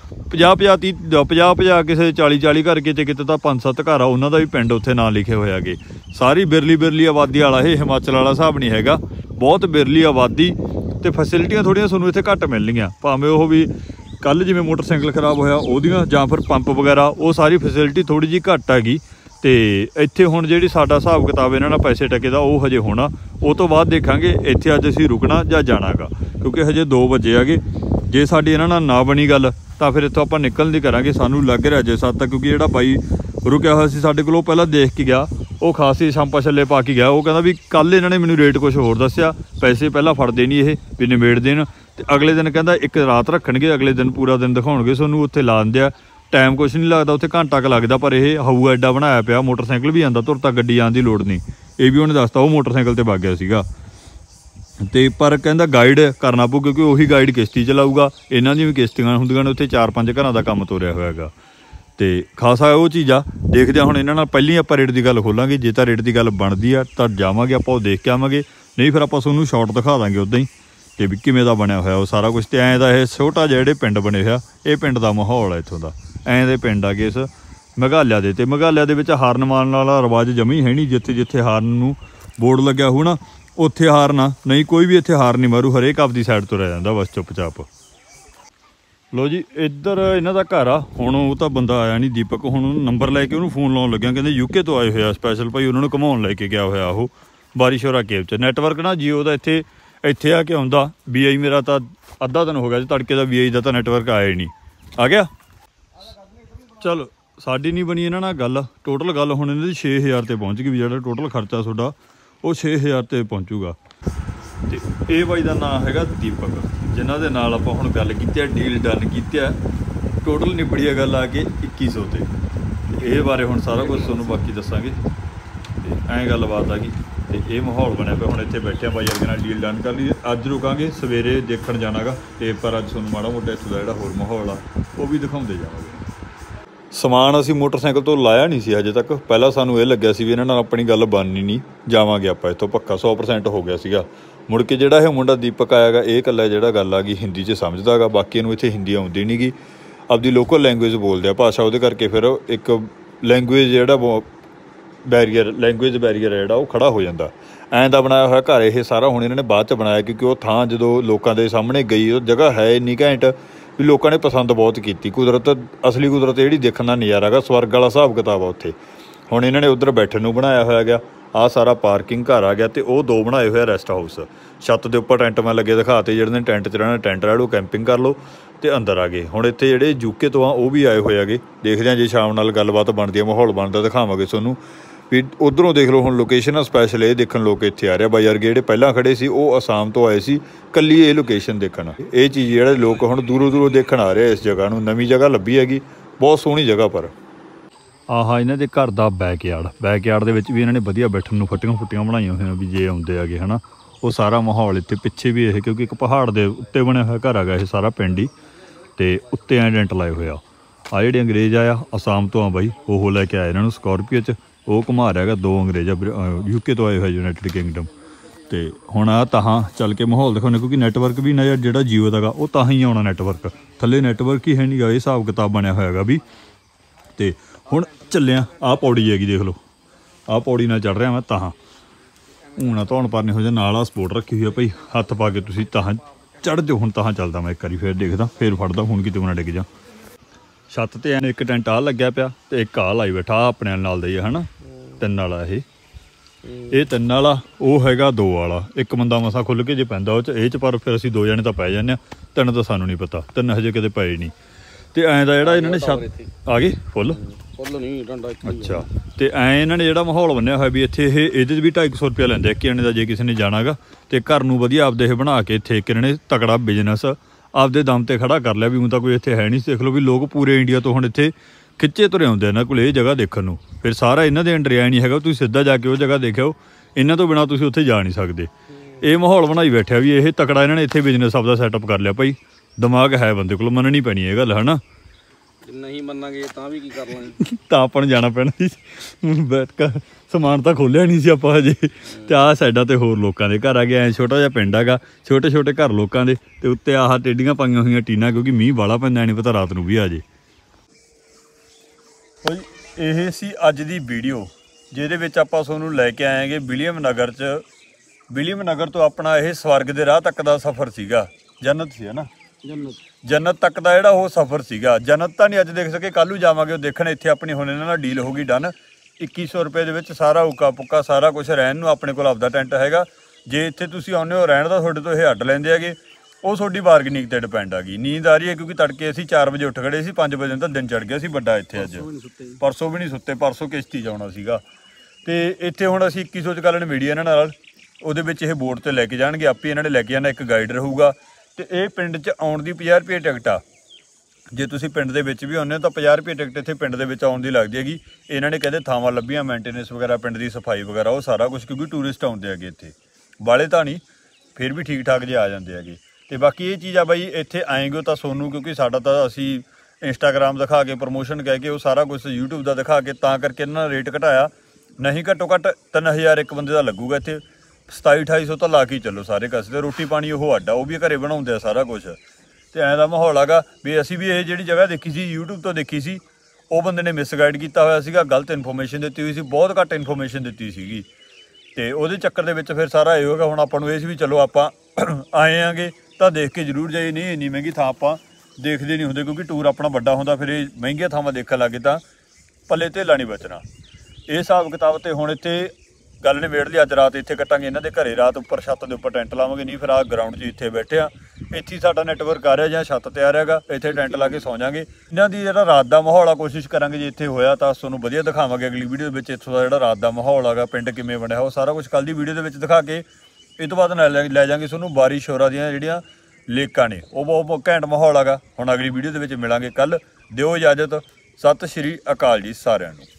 Speaker 1: 50 ਕਿਸੇ 40 ਘਰ ਕਿਤੇ ਤਾਂ 5-7 ਘਰ ਆ ਉਹਨਾਂ ਦਾ ਵੀ ਪਿੰਡ ਉੱਥੇ ਨਾਂ ਲਿਖੇ ਹੋਏ ਹੈਗੇ ਸਾਰੀ ਬਿਰਲੀ ਆਬਾਦੀ ਵਾਲਾ ਇਹ ਹਿਮਾਚਲ ਵਾਲਾ ਹਿਸਾਬ ਨਹੀਂ ਹੈਗਾ ਬਹੁਤ ਬਿਰਲੀ ਆਬਾਦੀ ਤੇ ਫੈਸਿਲਿਟੀਆਂ ਥੋੜ੍ਹੀਆਂ ਤੁਹਾਨੂੰ ਇੱਥੇ ਘੱਟ ਮਿਲਣਗੀਆਂ ਭਾਵੇਂ ਉਹ ਵੀ ਕੱਲ੍ਹ ਜਿਵੇਂ ਮੋਟਰਸਾਈਕਲ ਖਰਾਬ ਹੋਇਆ ਉਹਦੀਆਂ ਜਾਂ ਫਿਰ ਪੰਪ ਵਗੈਰਾ ਉਹ ਸਾਰੀ ਫੈਸਿਲਿਟੀ ਥੋੜ੍ਹੀ ਜਿਹੀ ਘੱਟ ਹੈਗੀ ਤੇ ਇੱਥੇ ਹੁਣ ਜਿਹੜੀ ਸਾਡਾ ਹਿਸਾਬ ਕਿਤਾਬ ਇਹਨਾਂ ਨਾਲ ਪੈਸੇ ਟਕੇ ਦਾ ਉਹ ਹਜੇ ਹੋਣਾ ਉਹ ਤੋਂ ਬਾਅਦ ਦੇਖਾਂਗੇ ਇੱਥੇ ਅੱਜ ਅਸੀਂ ਰੁਕਣਾ ਜਾਂ ਜਾਣਾਗਾ ਕਿਉਂਕਿ ਹਜੇ 2 ਵਜੇ ਹੈਗੇ ਜੇ ਸਾਡੀ ਇਹਨਾਂ ਨਾਲ ਨਾ ਬਣੀ ਗੱਲ ਤਾਂ ਫਿਰ ਇੱਥੋਂ ਆਪਾਂ ਨਿਕਲਣ ਦੀ ਕਰਾਂਗੇ ਸਾਨੂੰ ਲੱਗ ਰਿਹਾ ਜੇ ਸੱਤ ਤੱਕ ਕਿਉਂਕਿ ਜਿਹੜਾ ਬਾਈ ਰੁਕਿਆ ਹੋਇਆ ਸੀ ਸਾਡੇ ਕੋਲ ਉਹ ਪਹਿਲਾਂ ਦੇਖ ਕੇ ਗਿਆ ਉਹ ਖਾਸੀ ਸ਼ਾਂਪਾ ਛੱਲੇ ਪਾ ਕੇ ਗਿਆ ਉਹ ਕਹਿੰਦਾ ਵੀ ਕੱਲ੍ਹ ਇਹਨਾਂ ਨੇ ਮੈਨੂੰ ਰੇਟ ਕੁਛ ਹੋਰ ਦੱਸਿਆ ਪੈਸੇ ਪਹਿਲਾਂ ਫੜਦੇ ਨਹੀਂ ਇਹ ਵੀ ਨਿਬੇੜ ਦੇਣ ਤੇ ਅਗਲੇ ਦਿਨ ਕਹਿੰਦਾ ਇੱਕ ਰਾਤ ਰੱਖਣਗੇ ਅਗਲੇ ਦਿਨ ਪੂਰਾ ਦਿਨ ਦਿਖਾਉਣਗੇ ਤੁਹਾਨੂੰ ਉੱਥੇ ਲਾ ਦਿੰਦੇ ਆ ਟਾਈਮ ਕੁਛ ਨਹੀਂ ਲੱਗਦਾ ਉੱਥੇ ਘੰਟਾ ਕੁ ਲੱਗਦਾ ਪਰ ਇਹ ਹਊਆ ਐਡਾ ਬਣਾਇਆ ਪਿਆ ਮੋਟਰਸਾਈਕਲ ਵੀ ਆਉਂਦਾ ਤੁਰ ਤਾਂ ਗੱਡੀ ਆਉਣ ਦੀ ਲੋੜ ਨਹੀਂ ਇਹ ਵੀ ਉਹਨੇ ਦੱਸਤਾ ਉਹ ਮੋਟਰਸਾਈਕਲ 'ਤੇ ਵਗ ਗਿਆ ਸੀਗਾ ਤੇ ਪਰ ਕਹਿੰਦਾ ਗਾਈਡ ਕਰਨਾ ਪਊ ਕਿਉਂਕਿ ਉਹੀ ਗਾਈਡ ਕਿਸ਼ਤੀ ਚਲਾਊਗਾ ਇਹਨਾਂ ਦੀਆਂ ਵੀ ਕਿਸ਼ਤੀਆਂ ਹੁੰਦੀਆਂ ਨੇ ਉੱਥੇ 4-5 ਘਰਾਂ ਦਾ ਕੰਮ ਤੋਰਿਆ ਹੋਇਆ ਹੈਗਾ ਤੇ ਖਾਸਾ ਉਹ ਚੀਜ਼ ਆ ਦੇਖਦੇ ਹਾਂ ਹੁਣ ਇਹਨਾਂ ਨਾਲ ਪਹਿਲੀ ਆਪਾਂ ਰੇਟ ਦੀ ਗੱਲ ਖੋਲਾਂਗੇ ਜੇ ਤਾਂ ਰੇਟ ਦੀ ਗੱਲ ਬਣਦੀ ਆ ਤਾਂ ਜਾਵਾਂਗੇ ਆਪਾਂ ਉਹ ਦੇਖ ਕੇ ਆਵਾਂਗੇ ਨਹੀਂ ਫਿਰ ਆਪਾਂ ਤੁਹਾਨੂੰ ਸ਼ਾਰਟ ਦਿਖਾ ਦਾਂਗੇ ਉੱਦਾਂ ਹੀ ਕਿ ਵੀ ਕਿਵੇਂ ਦਾ ਬਣਿਆ ਹੋਇਆ ਉਹ ਸਾਰਾ ਕੁਛ ਤੇ ਐਂ ਦਾ ਇਹ ਛੋਟਾ ਜਿਹੜੇ ਪਿੰਡ ਬਣੇ ਹੋਇਆ ਇਹ ਪਿੰਡ ਦਾ ਮਾਹੌਲ ਹੈ ਇੱਥੋਂ ਦਾ ਐਂ ਦੇ ਪਿੰਡ ਆਗੇ ਇਸ ਮੇਘਾਲਿਆ ਦੇ ਤੇ ਮੇਘਾਲਿਆ ਦੇ ਵਿੱਚ ਹਾਰਨ ਮਾਰਨ ਵਾਲਾ ਰਿਵਾਜ ਜਮੀ ਹੈ ਨਹੀਂ ਜਿੱਥੇ ਹਾਰਨ ਨੂੰ ਬੋਰਡ ਲੱਗਿਆ ਹੋਊ ਨਾ ਉੱਥੇ ਹਾਰਨਾ ਨਹੀਂ ਕੋਈ ਵੀ ਇੱਥੇ ਹਾਰ ਨਹੀਂ ਮਾਰੂ ਹਰੇਕ ਆਪਦੀ ਸਾਈਡ ਤੋਂ ਰਹਿ ਜਾਂਦਾ ਬਸ ਚੁੱਪ ਲੋ ਜੀ ਇੱਧਰ ਇਹਨਾਂ ਦਾ ਘਰ ਆ ਹੁਣ ਉਹ ਤਾਂ ਬੰਦਾ ਆਇਆ ਨਹੀਂ ਦੀਪਕ ਹੁਣ ਨੰਬਰ ਲੈ ਕੇ ਉਹਨੂੰ ਫੋਨ ਲਾਉਣ ਲੱਗਿਆ ਕਹਿੰਦੇ ਯੂਕੇ ਤੋਂ ਆਏ ਹੋਇਆ ਸਪੈਸ਼ਲ ਭਾਈ ਉਹਨਾਂ ਨੂੰ ਘੁਮਾਉਣ ਲੈ ਕੇ ਗਿਆ ਹੋਇਆ ਉਹ ਬਾਰਿਸ਼ੋਰਾ ਕੇਵ 'ਚ ਨੈਟਵਰਕ ਨਾ ਜੀਓ ਦਾ ਇੱਥੇ ਆ ਕੇ ਆਉਂਦਾ VI ਮੇਰਾ ਤਾਂ ਅੱਧਾ ਦਿਨ ਹੋ ਗਿਆ ਜੀ ਤੜਕੇ ਦਾ VI ਦਾ ਤਾਂ ਨੈਟਵਰਕ ਆਇਆ ਹੀ ਨਹੀਂ ਆ ਗਿਆ ਚਲੋ ਸਾਡੀ ਨਹੀਂ ਬਣੀ ਇਹਨਾਂ ਨਾਲ ਗੱਲ, ਟੋਟਲ ਗੱਲ ਹੁਣ ਇਹਨਾਂ ਦੀ 6000 ਤੇ ਪਹੁੰਚ ਗਈ ਵੀ ਜਿਹੜਾ ਟੋਟਲ ਖਰਚਾ ਤੁਹਾਡਾ ਉਹ 6000 ਤੇ ਪਹੁੰਚੂਗਾ। ਤੇ ਇਹ ਬਾਈ ਦਾ ਨਾਮ ਹੈਗਾ ਦੀਪਕ, ਜਿਨ੍ਹਾਂ ਦੇ ਨਾਲ ਆਪਾਂ ਹੁਣ ਗੱਲ ਕੀਤੀ ਹੈ, ਡੀਲ ਡਨ ਕੀਤੀ ਹੈ, ਟੋਟਲ ਨਿਬੜੀ ਹੈ ਗੱਲ ਆ ਕੇ 2100 ਤੇ। ਇਹ ਬਾਰੇ ਹੁਣ ਸਾਰਾ ਕੁਝ ਤੁਹਾਨੂੰ ਬਾਕੀ ਦੱਸਾਂਗੇ। ਤੇ ਐਂ ਗੱਲਬਾਤ ਆ ਗਈ ਤੇ ਇਹ ਮਾਹੌਲ ਬਣਿਆ ਪਿਆ। ਹੁਣ ਇੱਥੇ ਬੈਠੇ ਆ ਬਾਈ ਵਰਗੇ ਨਾਲ ਡੀਲ ਡਨ ਕਰ ਲਈ। ਅੱਜ ਰੁਕਾਂਗੇ, ਸਵੇਰੇ ਦੇਖਣ ਜਾਣਾਗਾ ਤੇ ਪਰ ਅੱਜ ਤੁਹਾਨੂੰ ਮਾੜਾ ਮੋਟਾ ਇੱਥੋਂ ਦਾ ਜਿਹੜਾ ਹੋਰ ਮਾਹੌਲ ਆ ਉਹ ਵੀ ਦਿਖਾਉਂਦੇ ਜਾਵਾਂਗੇ। ਸਮਾਨ ਅਸੀਂ ਮੋਟਰਸਾਈਕਲ ਤੋਂ ਲਾਇਆ ਨਹੀਂ ਸੀ ਹਜੇ ਤੱਕ। ਪਹਿਲਾਂ ਸਾਨੂੰ ਇਹ ਲੱਗਿਆ ਸੀ ਵੀ ਇਹਨਾਂ ਨਾਲ ਆਪਣੀ ਗੱਲ ਬਣਨੀ ਨਹੀਂ, ਜਾਵਾਂਗੇ ਆਪਾਂ ਇੱਥੋਂ ਪੱਕਾ 100% ਹੋ ਗਿਆ ਸੀਗਾ। ਮੁੜ ਕੇ ਜਿਹੜਾ ਇਹ ਮੁੰਡਾ ਦੀਪਕ ਆਇਆਗਾ, ਇਹ ਇਕੱਲਾ ਜਿਹੜਾ ਗੱਲ ਆ ਗਈ ਹਿੰਦੀ 'ਚ ਸਮਝਦਾ ਗਾ, ਬਾਕੀ ਇਹਨੂੰ ਇੱਥੇ ਹਿੰਦੀ ਆਉਂਦੀ ਨਹੀਂ ਗੀ, ਆਪਦੀ ਲੋਕਲ ਲੈਂਗੁਏਜ ਬੋਲਦੇ ਆ ਭਾਸ਼ਾ, ਉਹਦੇ ਕਰਕੇ ਫਿਰ ਇੱਕ ਲੈਂਗੁਏਜ ਜਿਹੜਾ ਲੈਂਗੁਏਜ ਬੈਰੀਅਰ ਹੈ ਜਿਹੜਾ ਉਹ ਖੜਾ ਹੋ ਜਾਂਦਾ। ਐਂ ਦਾ ਬਣਾਇਆ ਹੋਇਆ ਘਰ ਇਹ ਸਾਰਾ ਹੁਣ ਇਹਨਾਂ ਨੇ ਬਾਅਦ 'ਚ ਬਣਾਇਆ, ਕਿਉਂਕਿ ਉਹ ਥਾਂ ਜਦੋਂ ਲੋਕਾਂ ਦੇ ਸਾਹਮਣੇ ਗਈ, ਉਹ ਜਗ੍ਹਾ ਹੈ ਇੰਨੀ ਘੈਂਟ ਵੀ ਲੋਕਾਂ ਨੇ ਪਸੰਦ ਬਹੁਤ ਕੀਤੀ। ਕੁਦਰਤ, ਅਸਲੀ ਕੁਦਰਤ ਜਿਹੜੀ ਦੇਖਣ ਦਾ ਨਜ਼ਾਰਾ ਹੈਗਾ, ਸਵਰਗ ਵਾਲਾ ਹਿਸਾਬ ਕਿਤਾਬ ਆ ਉੱਥੇ। ਹੁਣ ਇਹਨਾਂ ਨੇ ਉੱਧਰ ਬੈਠਣ ਨੂੰ ਬਣਾਇਆ ਹੋਇਆ ਗਿਆ, ਆਹ ਸਾਰਾ ਪਾਰਕਿੰਗ ਘਰ ਆ ਗਿਆ, ਤੇ ਉਹ 2 ਬਣਾਏ ਹੋਏ ਰੈਸਟ ਹਾਊਸ। ਛੱਤ ਦੇ ਉੱਪਰ ਟੈਂਟ ਮੈਂ ਲੱਗੇ ਦਿਖਾਤੇ, ਜਿਹੜੇ ਨੇ ਟੈਂਟ 'ਚ ਰਹਿਣਾ ਟੈਂਟ ਰਹਿ ਲਓ, ਕੈਂਪਿੰਗ ਕਰ ਲਓ ਤੇ ਅੰਦਰ ਆ ਗਏ। ਹੁਣ ਇੱਥੇ ਜਿਹੜੇ ਯੂਕੇ ਤੋਂ ਆ ਉਹ ਵੀ ਆਏ ਹੋਏ ਹੈਗੇ, ਦੇਖਦੇ ਹਾਂ ਜੇ ਸ਼ਾਮ ਨਾਲ ਗੱਲਬਾਤ ਬਣਦੀ ਹੈ, ਮਾਹੌਲ ਬਣਦਾ ਦਿਖਾਵਾਂਗੇ ਤੁਹਾਨੂੰ ਵੀ। ਉੱਧਰੋਂ ਦੇਖ ਲਓ ਹੁਣ ਲੋਕੇਸ਼ਨ ਆ ਸਪੈਸ਼ਲ, ਇਹ ਦੇਖਣ ਲੋਕ ਇੱਥੇ ਆ ਰਿਹਾ। ਬਾਈ ਵਰਗੇ ਜਿਹੜੇ ਪਹਿਲਾਂ ਖੜੇ ਸੀ ਉਹ ਅਸਾਮ ਤੋਂ ਆਏ ਸੀ, ਕੱਲੀ ਇਹ ਲੋਕੇਸ਼ਨ ਦੇਖਣ। ਇਹ ਚੀਜ਼ ਜਿਹੜੇ ਲੋਕ ਹੁਣ ਦੂਰੋਂ ਦੂਰੋਂ ਦੇਖਣ ਆ ਰਹੇ ਇਸ ਜਗ੍ਹਾ ਨੂੰ, ਨਵੀਂ ਜਗ੍ਹਾ ਲੱਭੀ ਹੈਗੀ, ਬਹੁਤ ਸੋਹਣੀ ਜਗ੍ਹਾ। ਪਰ ਆਹ ਇਹਨਾਂ ਦੇ ਘਰ ਦਾ ਬੈਕਯਾਰਡ ਦੇ ਵਿੱਚ ਵੀ ਇਹਨਾਂ ਨੇ ਵਧੀਆ ਬੈਠਣ ਨੂੰ ਫੁੱਟੀਆਂ ਬਣਾਈਆਂ ਹੋਈਆਂ ਵੀ ਜੇ ਆਉਂਦੇ ਹੈਗੇ ਹੈ ਨਾ, ਉਹ ਸਾਰਾ ਮਾਹੌਲ ਇੱਥੇ ਪਿੱਛੇ ਵੀ ਇਹ, ਕਿਉਂਕਿ ਇੱਕ ਪਹਾੜ ਦੇ ਉੱਤੇ ਬਣਿਆ ਹੋਇਆ ਘਰ ਹੈਗਾ ਇਹ ਸਾਰਾ ਪਿੰਡ ਹੀ, ਤੇ ਉੱਤੇ ਐਡੈਂਟ ਲਾਏ ਹੋਏ ਆ। ਆ ਜਿਹੜੇ ਅੰਗਰੇਜ਼ ਆਇਆ ਅਸਾਮ ਤੋਂ ਆ ਬਾਈ, ਉਹ ਲੈ ਕੇ ਆਏ ਇਹਨਾਂ ਨੂੰ ਸਕੋਰਪੀਓ 'ਚ, ਉਹ ਘੁਮਾ ਰਿਹਾ ਹੈਗਾ। 2 ਅੰਗਰੇਜ਼ ਯੂਕੇ ਤੋਂ ਆਏ ਹੋਏ ਯੂਨਾਈਟਿਡ ਕਿੰਗਡਮ। ਤੇ ਹੁਣ ਆ ਤਾਂ ਚੱਲ ਕੇ ਮਾਹੌਲ ਦਿਖਾਉਂਦੇ, ਕਿਉਂਕਿ ਨੈਟਵਰਕ ਵੀ ਨਾ ਜਿਹੜਾ ਜੀਓ ਦਾ ਗਾ ਉਹ ਤਾਂ ਹੀ ਆਉਣਾ, ਨੈਟਵਰਕ ਥੱਲੇ ਨੈਟਵਰਕ ਹੀ ਹੈ ਨਹੀਂ ਗਾ, ਇਹ ਹਿਸਾਬ ਕਿਤਾਬ ਬਣਿਆ ਹੋਇਆ ਹੈਗਾ ਵੀ। ਤੇ ਹੁਣ ਚੱਲਿਆ, ਆਹ ਪੌੜੀ ਹੈਗੀ ਦੇਖ ਲਓ, ਆਹ ਪੌੜੀ ਨਾਲ ਚੜ੍ਹ ਰਿਹਾ ਮੈਂ ਤਾਂ ਹੁਣ ਧੌਣ ਪਰਨੇ ਹੋ ਜਾ ਨਾਲ। ਆ ਸਪੋਰਟ ਰੱਖੀ ਹੋਈ ਆ ਭਾਈ, ਹੱਥ ਪਾ ਕੇ ਤੁਸੀਂ ਤਾਂ ਚੜ੍ਹ ਜਾਓ। ਹੁਣ ਤਾਂ ਚੱਲਦਾ ਮੈਂ ਇੱਕ ਵਾਰੀ ਫਿਰ ਦੇਖਦਾ, ਫਿਰ ਫੜਦਾ ਹੁਣ ਕਿਤੇ ਨਾ ਡਿੱਗ ਜਾ। ਛੱਤ ਤੇ ਇੱਕ ਟੈਂਟ ਆਹ ਲੱਗਿਆ ਪਿਆ ਤੇ ਇੱਕ ਆਹ ਲਾਈ ਬੈਠਾ, ਆਹ ਆਪਣੇ ਨਾਲ ਦਾ ਹੀ ਹੈ ਨਾ, 3 ਵਾਲਾ ਇਹ 3 ਵਾਲਾ, ਉਹ ਹੈਗਾ 2 ਵਾਲਾ। ਇੱਕ ਬੰਦਾ ਮਸਾ ਖੁੱਲ੍ਹ ਕੇ ਜੇ ਪੈਂਦਾ ਉਹ 'ਚ, ਇਹ 'ਚ ਪਰ ਫਿਰ ਅਸੀਂ 2 ਜਣੇ ਤਾਂ ਪੈ ਜਾਂਦੇ ਹਾਂ, 3 ਤਾਂ ਸਾਨੂੰ ਨਹੀਂ ਪਤਾ, 3 ਹਜੇ ਕਿਤੇ ਪਏ ਨਹੀਂ। ਤੇ ਐਂ ਦਾ ਜਿਹੜਾ ਇਹਨਾਂ ਨੇ ਛੱਤ ਆ ਗਏ ਫੁੱਲ ਨਹੀਂ ਡੰਡਾ। ਅੱਛਾ, ਤੇ ਐਂ ਇਹਨਾਂ ਨੇ ਜਿਹੜਾ ਮਾਹੌਲ ਬੰਨਿਆ ਹੋਇਆ ਵੀ ਇੱਥੇ ਇਹਦੇ 'ਚ ਵੀ 250 ਰੁਪਇਆ ਲੈਂਦੇ ਇੱਕ ਜਣੇ ਦਾ ਜੇ ਕਿਸੇ ਨੇ ਜਾਣਾਗਾ। ਤੇ ਘਰ ਨੂੰ ਵਧੀਆ ਆਪਦੇ ਇਹ ਬਣਾ ਕੇ ਇੱਥੇ ਇੱਕ ਇਹਨਾਂ ਨੇ ਤਕੜਾ ਬਿਜ਼ਨਸ ਆਪਦੇ ਦਮ ਤੇ ਖੜਾ ਕਰ ਲਿਆ ਵੀ ਹੁਣ ਤਾਂ ਕੋਈ ਇੱਥੇ ਹੈ ਨਹੀਂ। ਦੇਖ ਲਓ ਵੀ ਲੋਕ ਪੂਰੇ ਇੰਡੀਆ ਤੋਂ ਹੁਣ ਇੱਥੇ ਖਿੱਚੇ ਤੁਰੇ ਆਉਂਦੇ ਇਹਨਾਂ ਕੋਲ ਇਹ ਜਗ੍ਹਾ ਦੇਖਣ ਨੂੰ। ਫਿਰ ਸਾਰਾ ਇਹਨਾਂ ਦੇ ਅੰਡਰ ਆਇਆ ਨਹੀਂ ਹੈਗਾ, ਤੁਸੀਂ ਸਿੱਧਾ ਜਾ ਕੇ ਉਹ ਜਗ੍ਹਾ ਦੇਖਿਓ, ਇਹਨਾਂ ਤੋਂ ਬਿਨਾਂ ਤੁਸੀਂ ਉੱਥੇ ਜਾ ਨਹੀਂ ਸਕਦੇ। ਇਹ ਮਾਹੌਲ ਬਣਾਈ ਬੈਠਿਆ ਵੀ ਇਹ ਤਕੜਾ ਇਹਨਾਂ ਨੇ ਇੱਥੇ ਬਿਜ਼ਨਸ ਆਪਦਾ ਸੈਟਅਪ ਕਰ ਲਿਆ ਭਾਈ। ਦਿਮਾਗ ਹੈ ਬੰਦੇ ਕੋਲ, ਮੰਨਣੀ ਪੈਣੀ ਇਹ ਗੱਲ ਹੈ ਨਾ।
Speaker 3: ਨਹੀਂ ਮੰਨਾਂਗੇ ਤਾਂ ਵੀ ਕੀ ਕਰ ਲਾਂਗੇ,
Speaker 1: ਤਾਂ ਆਪਾਂ ਨੂੰ ਜਾਣਾ ਪੈਣਾ ਸੀ। ਬੈਠ ਕੇ ਸਮਾਨ ਤਾਂ ਖੋਲਿਆ ਨਹੀਂ ਸੀ ਆਪਾਂ ਹਜੇ। ਤੇ ਆਹ ਸਾਈਡਾਂ ਤੇ ਹੋਰ ਲੋਕਾਂ ਦੇ ਘਰ ਆ ਗਿਆ, ਐਂ ਛੋਟਾ ਜਿਹਾ ਪਿੰਡ ਹੈਗਾ, ਛੋਟੇ ਛੋਟੇ ਘਰ ਲੋਕਾਂ ਦੇ, ਤੇ ਉੱਤੇ ਆਹ ਟੇਡੀਆਂ ਪਾਈਆਂ ਹੋਈਆਂ ਟੀਨਾਂ, ਕਿਉਂਕਿ ਮੀਂਹ ਵਾਲਾ ਪੈਂਦਾ, ਨਹੀਂ ਪਤਾ ਰਾਤ ਨੂੰ ਵੀ ਆ ਜੇ। ਇਹ ਸੀ ਅੱਜ ਦੀ ਵੀਡੀਓ, ਜਿਹਦੇ ਵਿੱਚ ਆਪਾਂ ਤੁਹਾਨੂੰ ਲੈ ਕੇ ਆਏਗੇ ਵਿਲੀਅਮ ਨਗਰ 'ਚ। ਵਿਲੀਅਮ ਨਗਰ ਤੋਂ ਆਪਣਾ ਇਹ ਸਵਰਗ ਦੇ ਰਾਹ ਤੱਕ ਦਾ ਸਫ਼ਰ ਸੀਗਾ, ਜੰਨਤ ਸੀ ਹੈ ਨਾ, ਜੰਨਤ ਤੱਕ ਦਾ ਜਿਹੜਾ ਉਹ ਸਫ਼ਰ ਸੀਗਾ। ਜੰਨਤ ਤਾਂ ਨਹੀਂ ਅੱਜ ਦੇਖ ਸਕੇ, ਕੱਲ੍ਹ ਨੂੰ ਜਾਵਾਂਗੇ ਉਹ ਦੇਖਣ। ਇੱਥੇ ਆਪਣੀ ਹੁਣ ਇਹਨਾਂ ਨਾਲ ਡੀਲ ਹੋ ਗਈ ਡਨ, 2100 ਰੁਪਏ ਦੇ ਵਿੱਚ ਸਾਰਾ ਉੱਕਾ ਪੁੱਕਾ ਸਾਰਾ ਕੁਛ। ਰਹਿਣ ਨੂੰ ਆਪਣੇ ਕੋਲ ਆਪਦਾ ਟੈਂਟ ਹੈਗਾ, ਜੇ ਇੱਥੇ ਤੁਸੀਂ ਆਉਂਦੇ ਹੋ ਰਹਿਣ ਦਾ ਤੁਹਾਡੇ ਤੋਂ ਇਹ ਅੱਡ ਲੈਂਦੇ ਹੈਗੇ, ਉਹ ਤੁਹਾਡੀ ਬਾਰਗਨਿੰਗ 'ਤੇ ਡਿਪੈਂਡ ਆ ਗਈ। ਨੀਂਦ ਆ ਰਹੀ ਹੈ ਕਿਉਂਕਿ ਤੜਕੇ ਅਸੀਂ 4 ਵਜੇ ਉੱਠ ਖੜੇ ਸੀ, 5 ਵਜੇ ਤਾਂ ਦਿਨ ਚੜ੍ਹ ਗਿਆ ਸੀ ਵੱਡਾ ਇੱਥੇ। ਅੱਜ ਪਰਸੋਂ ਵੀ ਨਹੀਂ ਸੁੱਤੇ, ਪਰਸੋਂ ਕਿਸ਼ਤੀ ਜਾਣਾ ਸੀਗਾ। ਤੇ ਇੱਥੇ ਹੁਣ ਅਸੀਂ 2100 'ਚ ਗੱਲ ਨਿਬੇੜੀ ਇਹਨਾਂ ਨਾਲ। ਉਹਦੇ ਵਿੱਚ ਇਹ ਬੋਟ 'ਤੇ ਲੈ ਕੇ ਜਾਣਗੇ, ਆਪੇ ਇਹਨਾਂ ਨੇ ਲੈ ਕੇ ਜਾਣਾ, ਇੱਕ ਗਾਈਡ ਰਹੂਗਾ। ਤੇ ਇਹ ਪਿੰਡ 'ਚ ਆਉਣ ਦੀ 50 ਰੁਪਏ ਟਿਕਟ ਆ। ਜੇ ਤੁਸੀਂ ਪਿੰਡ ਦੇ ਵਿੱਚ ਵੀ ਆਉਂਦੇ ਹੋ ਤਾਂ 50 ਰੁਪਏ ਟਿਕਟ ਇੱਥੇ ਪਿੰਡ ਦੇ ਵਿੱਚ ਆਉਣ ਦੀ ਲੱਗਦੀ ਹੈਗੀ। ਇਹਨਾਂ ਨੇ ਕਹਿੰਦੇ ਥਾਵਾਂ ਲੱਭੀਆਂ, ਮੇਨਟੇਨੈਂਸ ਵਗੈਰਾ, ਪਿੰਡ ਦੀ ਸਫਾਈ ਵਗੈਰਾ, ਉਹ ਸਾਰਾ ਕੁਝ, ਕਿਉਂਕਿ ਟੂਰਿਸਟ ਆਉਂਦੇ ਹੈਗੇ ਇੱਥੇ, ਬਾਲੇ ਤਾਂ ਨਹੀਂ, ਫਿਰ ਵੀ ਠੀਕ ਠਾਕ ਜੇ ਆ ਜਾਂਦੇ ਹੈਗੇ। ਤੇ ਬਾਕੀ ਇਹ ਚੀਜ਼ ਆ ਬਾਈ, ਇੱਥੇ ਆਏਂਗੇ ਤਾਂ ਸੋਨੂੰ, ਕਿਉਂਕਿ ਸਾਡਾ ਤਾਂ ਅਸੀਂ ਇੰਸਟਾਗ੍ਰਾਮ ਦਿਖਾ ਕੇ ਪ੍ਰਮੋਸ਼ਨ ਕਹਿ ਕੇ ਉਹ ਸਾਰਾ ਕੁਝ YouTube ਦਾ ਦਿਖਾ ਕੇ ਤਾਂ ਕਰਕੇ ਇਹਨਾਂ ਨੇ ਰੇਟ ਘਟਾਇਆ। ਨਹੀਂ ਘੱਟੋ ਘੱਟ 3000 ਇੱਕ ਬੰਦੇ ਦਾ ਲੱਗੂਗਾ ਇੱਥੇ, 2700-2800 ਤਾਂ ਲਾ ਕੇ ਚੱਲੋ ਸਾਰੇ ਕਾਸੇ। ਤੇ ਰੋਟੀ ਪਾਣੀ ਉਹ ਅੱਡਾ, ਉਹ ਵੀ ਘਰੇ ਬਣਾਉਂਦੇ ਆ ਸਾਰਾ ਕੁਝ। ਤੇ ਐਂ ਦਾ ਮਾਹੌਲ ਹੈਗਾ ਵੀ ਅਸੀਂ ਵੀ ਇਹ ਜਿਹੜੀ ਜਗ੍ਹਾ ਦੇਖੀ ਸੀ YouTube ਤੋਂ ਦੇਖੀ ਸੀ, ਉਹ ਬੰਦੇ ਨੇ ਮਿਸਗਾਈਡ ਕੀਤਾ ਹੋਇਆ ਸੀਗਾ, ਗਲਤ ਇਨਫੋਰਮੇਸ਼ਨ ਦਿੱਤੀ ਹੋਈ ਸੀ, ਬਹੁਤ ਘੱਟ ਇਨਫੋਰਮੇਸ਼ਨ ਦਿੱਤੀ ਸੀਗੀ। ਤੇ ਉਹਦੇ ਚੱਕਰ ਦੇ ਵਿੱਚ ਫਿਰ ਸਾਰਾ ਇਹ ਹੋਗਾ। ਹੁਣ ਆਪਾਂ ਨੂੰ ਇਹ ਸੀ ਵੀ ਚਲੋ ਆਪਾਂ ਆਏ ਆਂਗੇ ਤਾਂ ਦੇਖ ਕੇ ਜ਼ਰੂਰ ਜਾਈਏ, ਨਹੀਂ ਇੰਨੀ ਮਹਿੰਗੀ ਥਾਂ ਆਪਾਂ ਦੇਖਦੇ ਨਹੀਂ ਹੁੰਦੇ, ਕਿਉਂਕਿ ਟੂਰ ਆਪਣਾ ਵੱਡਾ ਹੁੰਦਾ, ਫਿਰ ਇਹ ਮਹਿੰਗੀਆਂ ਥਾਵਾਂ ਦੇਖਣ ਲੱਗੇ ਤਾਂ ਪੱਲੇ ਧੇਲਾ ਨਹੀਂ ਬਚਣਾ। ਇਹ ਹਿਸਾਬ ਕਿਤਾਬ। ਤੇ ਹੁਣ ਇੱਥੇ ਗੱਲ ਨਿਬੇੜ ਲਈ, ਅੱਜ ਰਾਤ ਇੱਥੇ ਕੱਟਾਂਗੇ ਇਹਨਾਂ ਦੇ ਘਰੇ ਰਾਤ, ਉੱਪਰ ਛੱਤ ਦੇ ਉੱਪਰ ਟੈਂਟ ਲਾਵਾਂਗੇ, ਨਹੀਂ ਫਿਰ ਆਹ ਗਰਾਊਂਡ 'ਚ ਇੱਥੇ ਬੈਠੇ ਆ। ਇੱਥੇ ਸਾਡਾ ਨੈਟਵਰਕ ਆ ਰਿਹਾ ਜਾਂ ਛੱਤ ਤੇ ਆ ਰਿਹਾਗਾ, ਇੱਥੇ ਟੈਂਟ ਲਾ ਕੇ ਸੌਂ ਜਾਾਂਗੇ। ਇਹਨਾਂ ਦੀ ਜਿਹੜਾ ਰਾਤ ਦਾ ਮਾਹੌਲ ਆ ਕੋਸ਼ਿਸ਼ ਕਰਾਂਗੇ ਜੇ ਇੱਥੇ ਹੋਇਆ ਤਾਂ ਤੁਹਾਨੂੰ ਵਧੀਆ ਦਿਖਾਵਾਂਗੇ ਅਗਲੀ ਵੀਡੀਓ ਦੇ ਵਿੱਚ। ਇੱਥੋਂ ਦਾ ਜਿਹੜਾ ਰਾਤ ਦਾ ਮਾਹੌਲ ਹੈਗਾ, ਪਿੰਡ ਕਿਵੇਂ ਬਣਿਆ, ਉਹ ਸਾਰਾ ਕੁਝ ਕੱਲ੍ਹ ਦੀ ਵੀਡੀਓ ਦੇ ਵਿੱਚ ਦਿਖਾ ਕੇ ਇਹ ਤੋਂ ਬਾਅਦ ਲੈ ਜਾਾਂਗੇ ਤੁਹਾਨੂੰ ਬਾਰਿਸ਼ ਸ਼ੋਰਾ ਦੀਆਂ ਜਿਹੜੀਆਂ ਲੇਕਾਂ ਨੇ, ਉਹ ਬਹੁਤ ਘੈਂਟ ਮਾਹੌਲ ਹੈਗਾ। ਹੁਣ ਅਗਲੀ ਵੀਡੀਓ ਦੇ ਵਿੱਚ ਮਿਲਾਂਗੇ ਕੱਲ੍ਹ। ਦਿਓ ਇਜਾਜ਼ਤ, ਸਤਿ ਸ਼੍ਰੀ ਅਕਾਲ ਜੀ ਸਾਰਿਆਂ ਨੂੰ।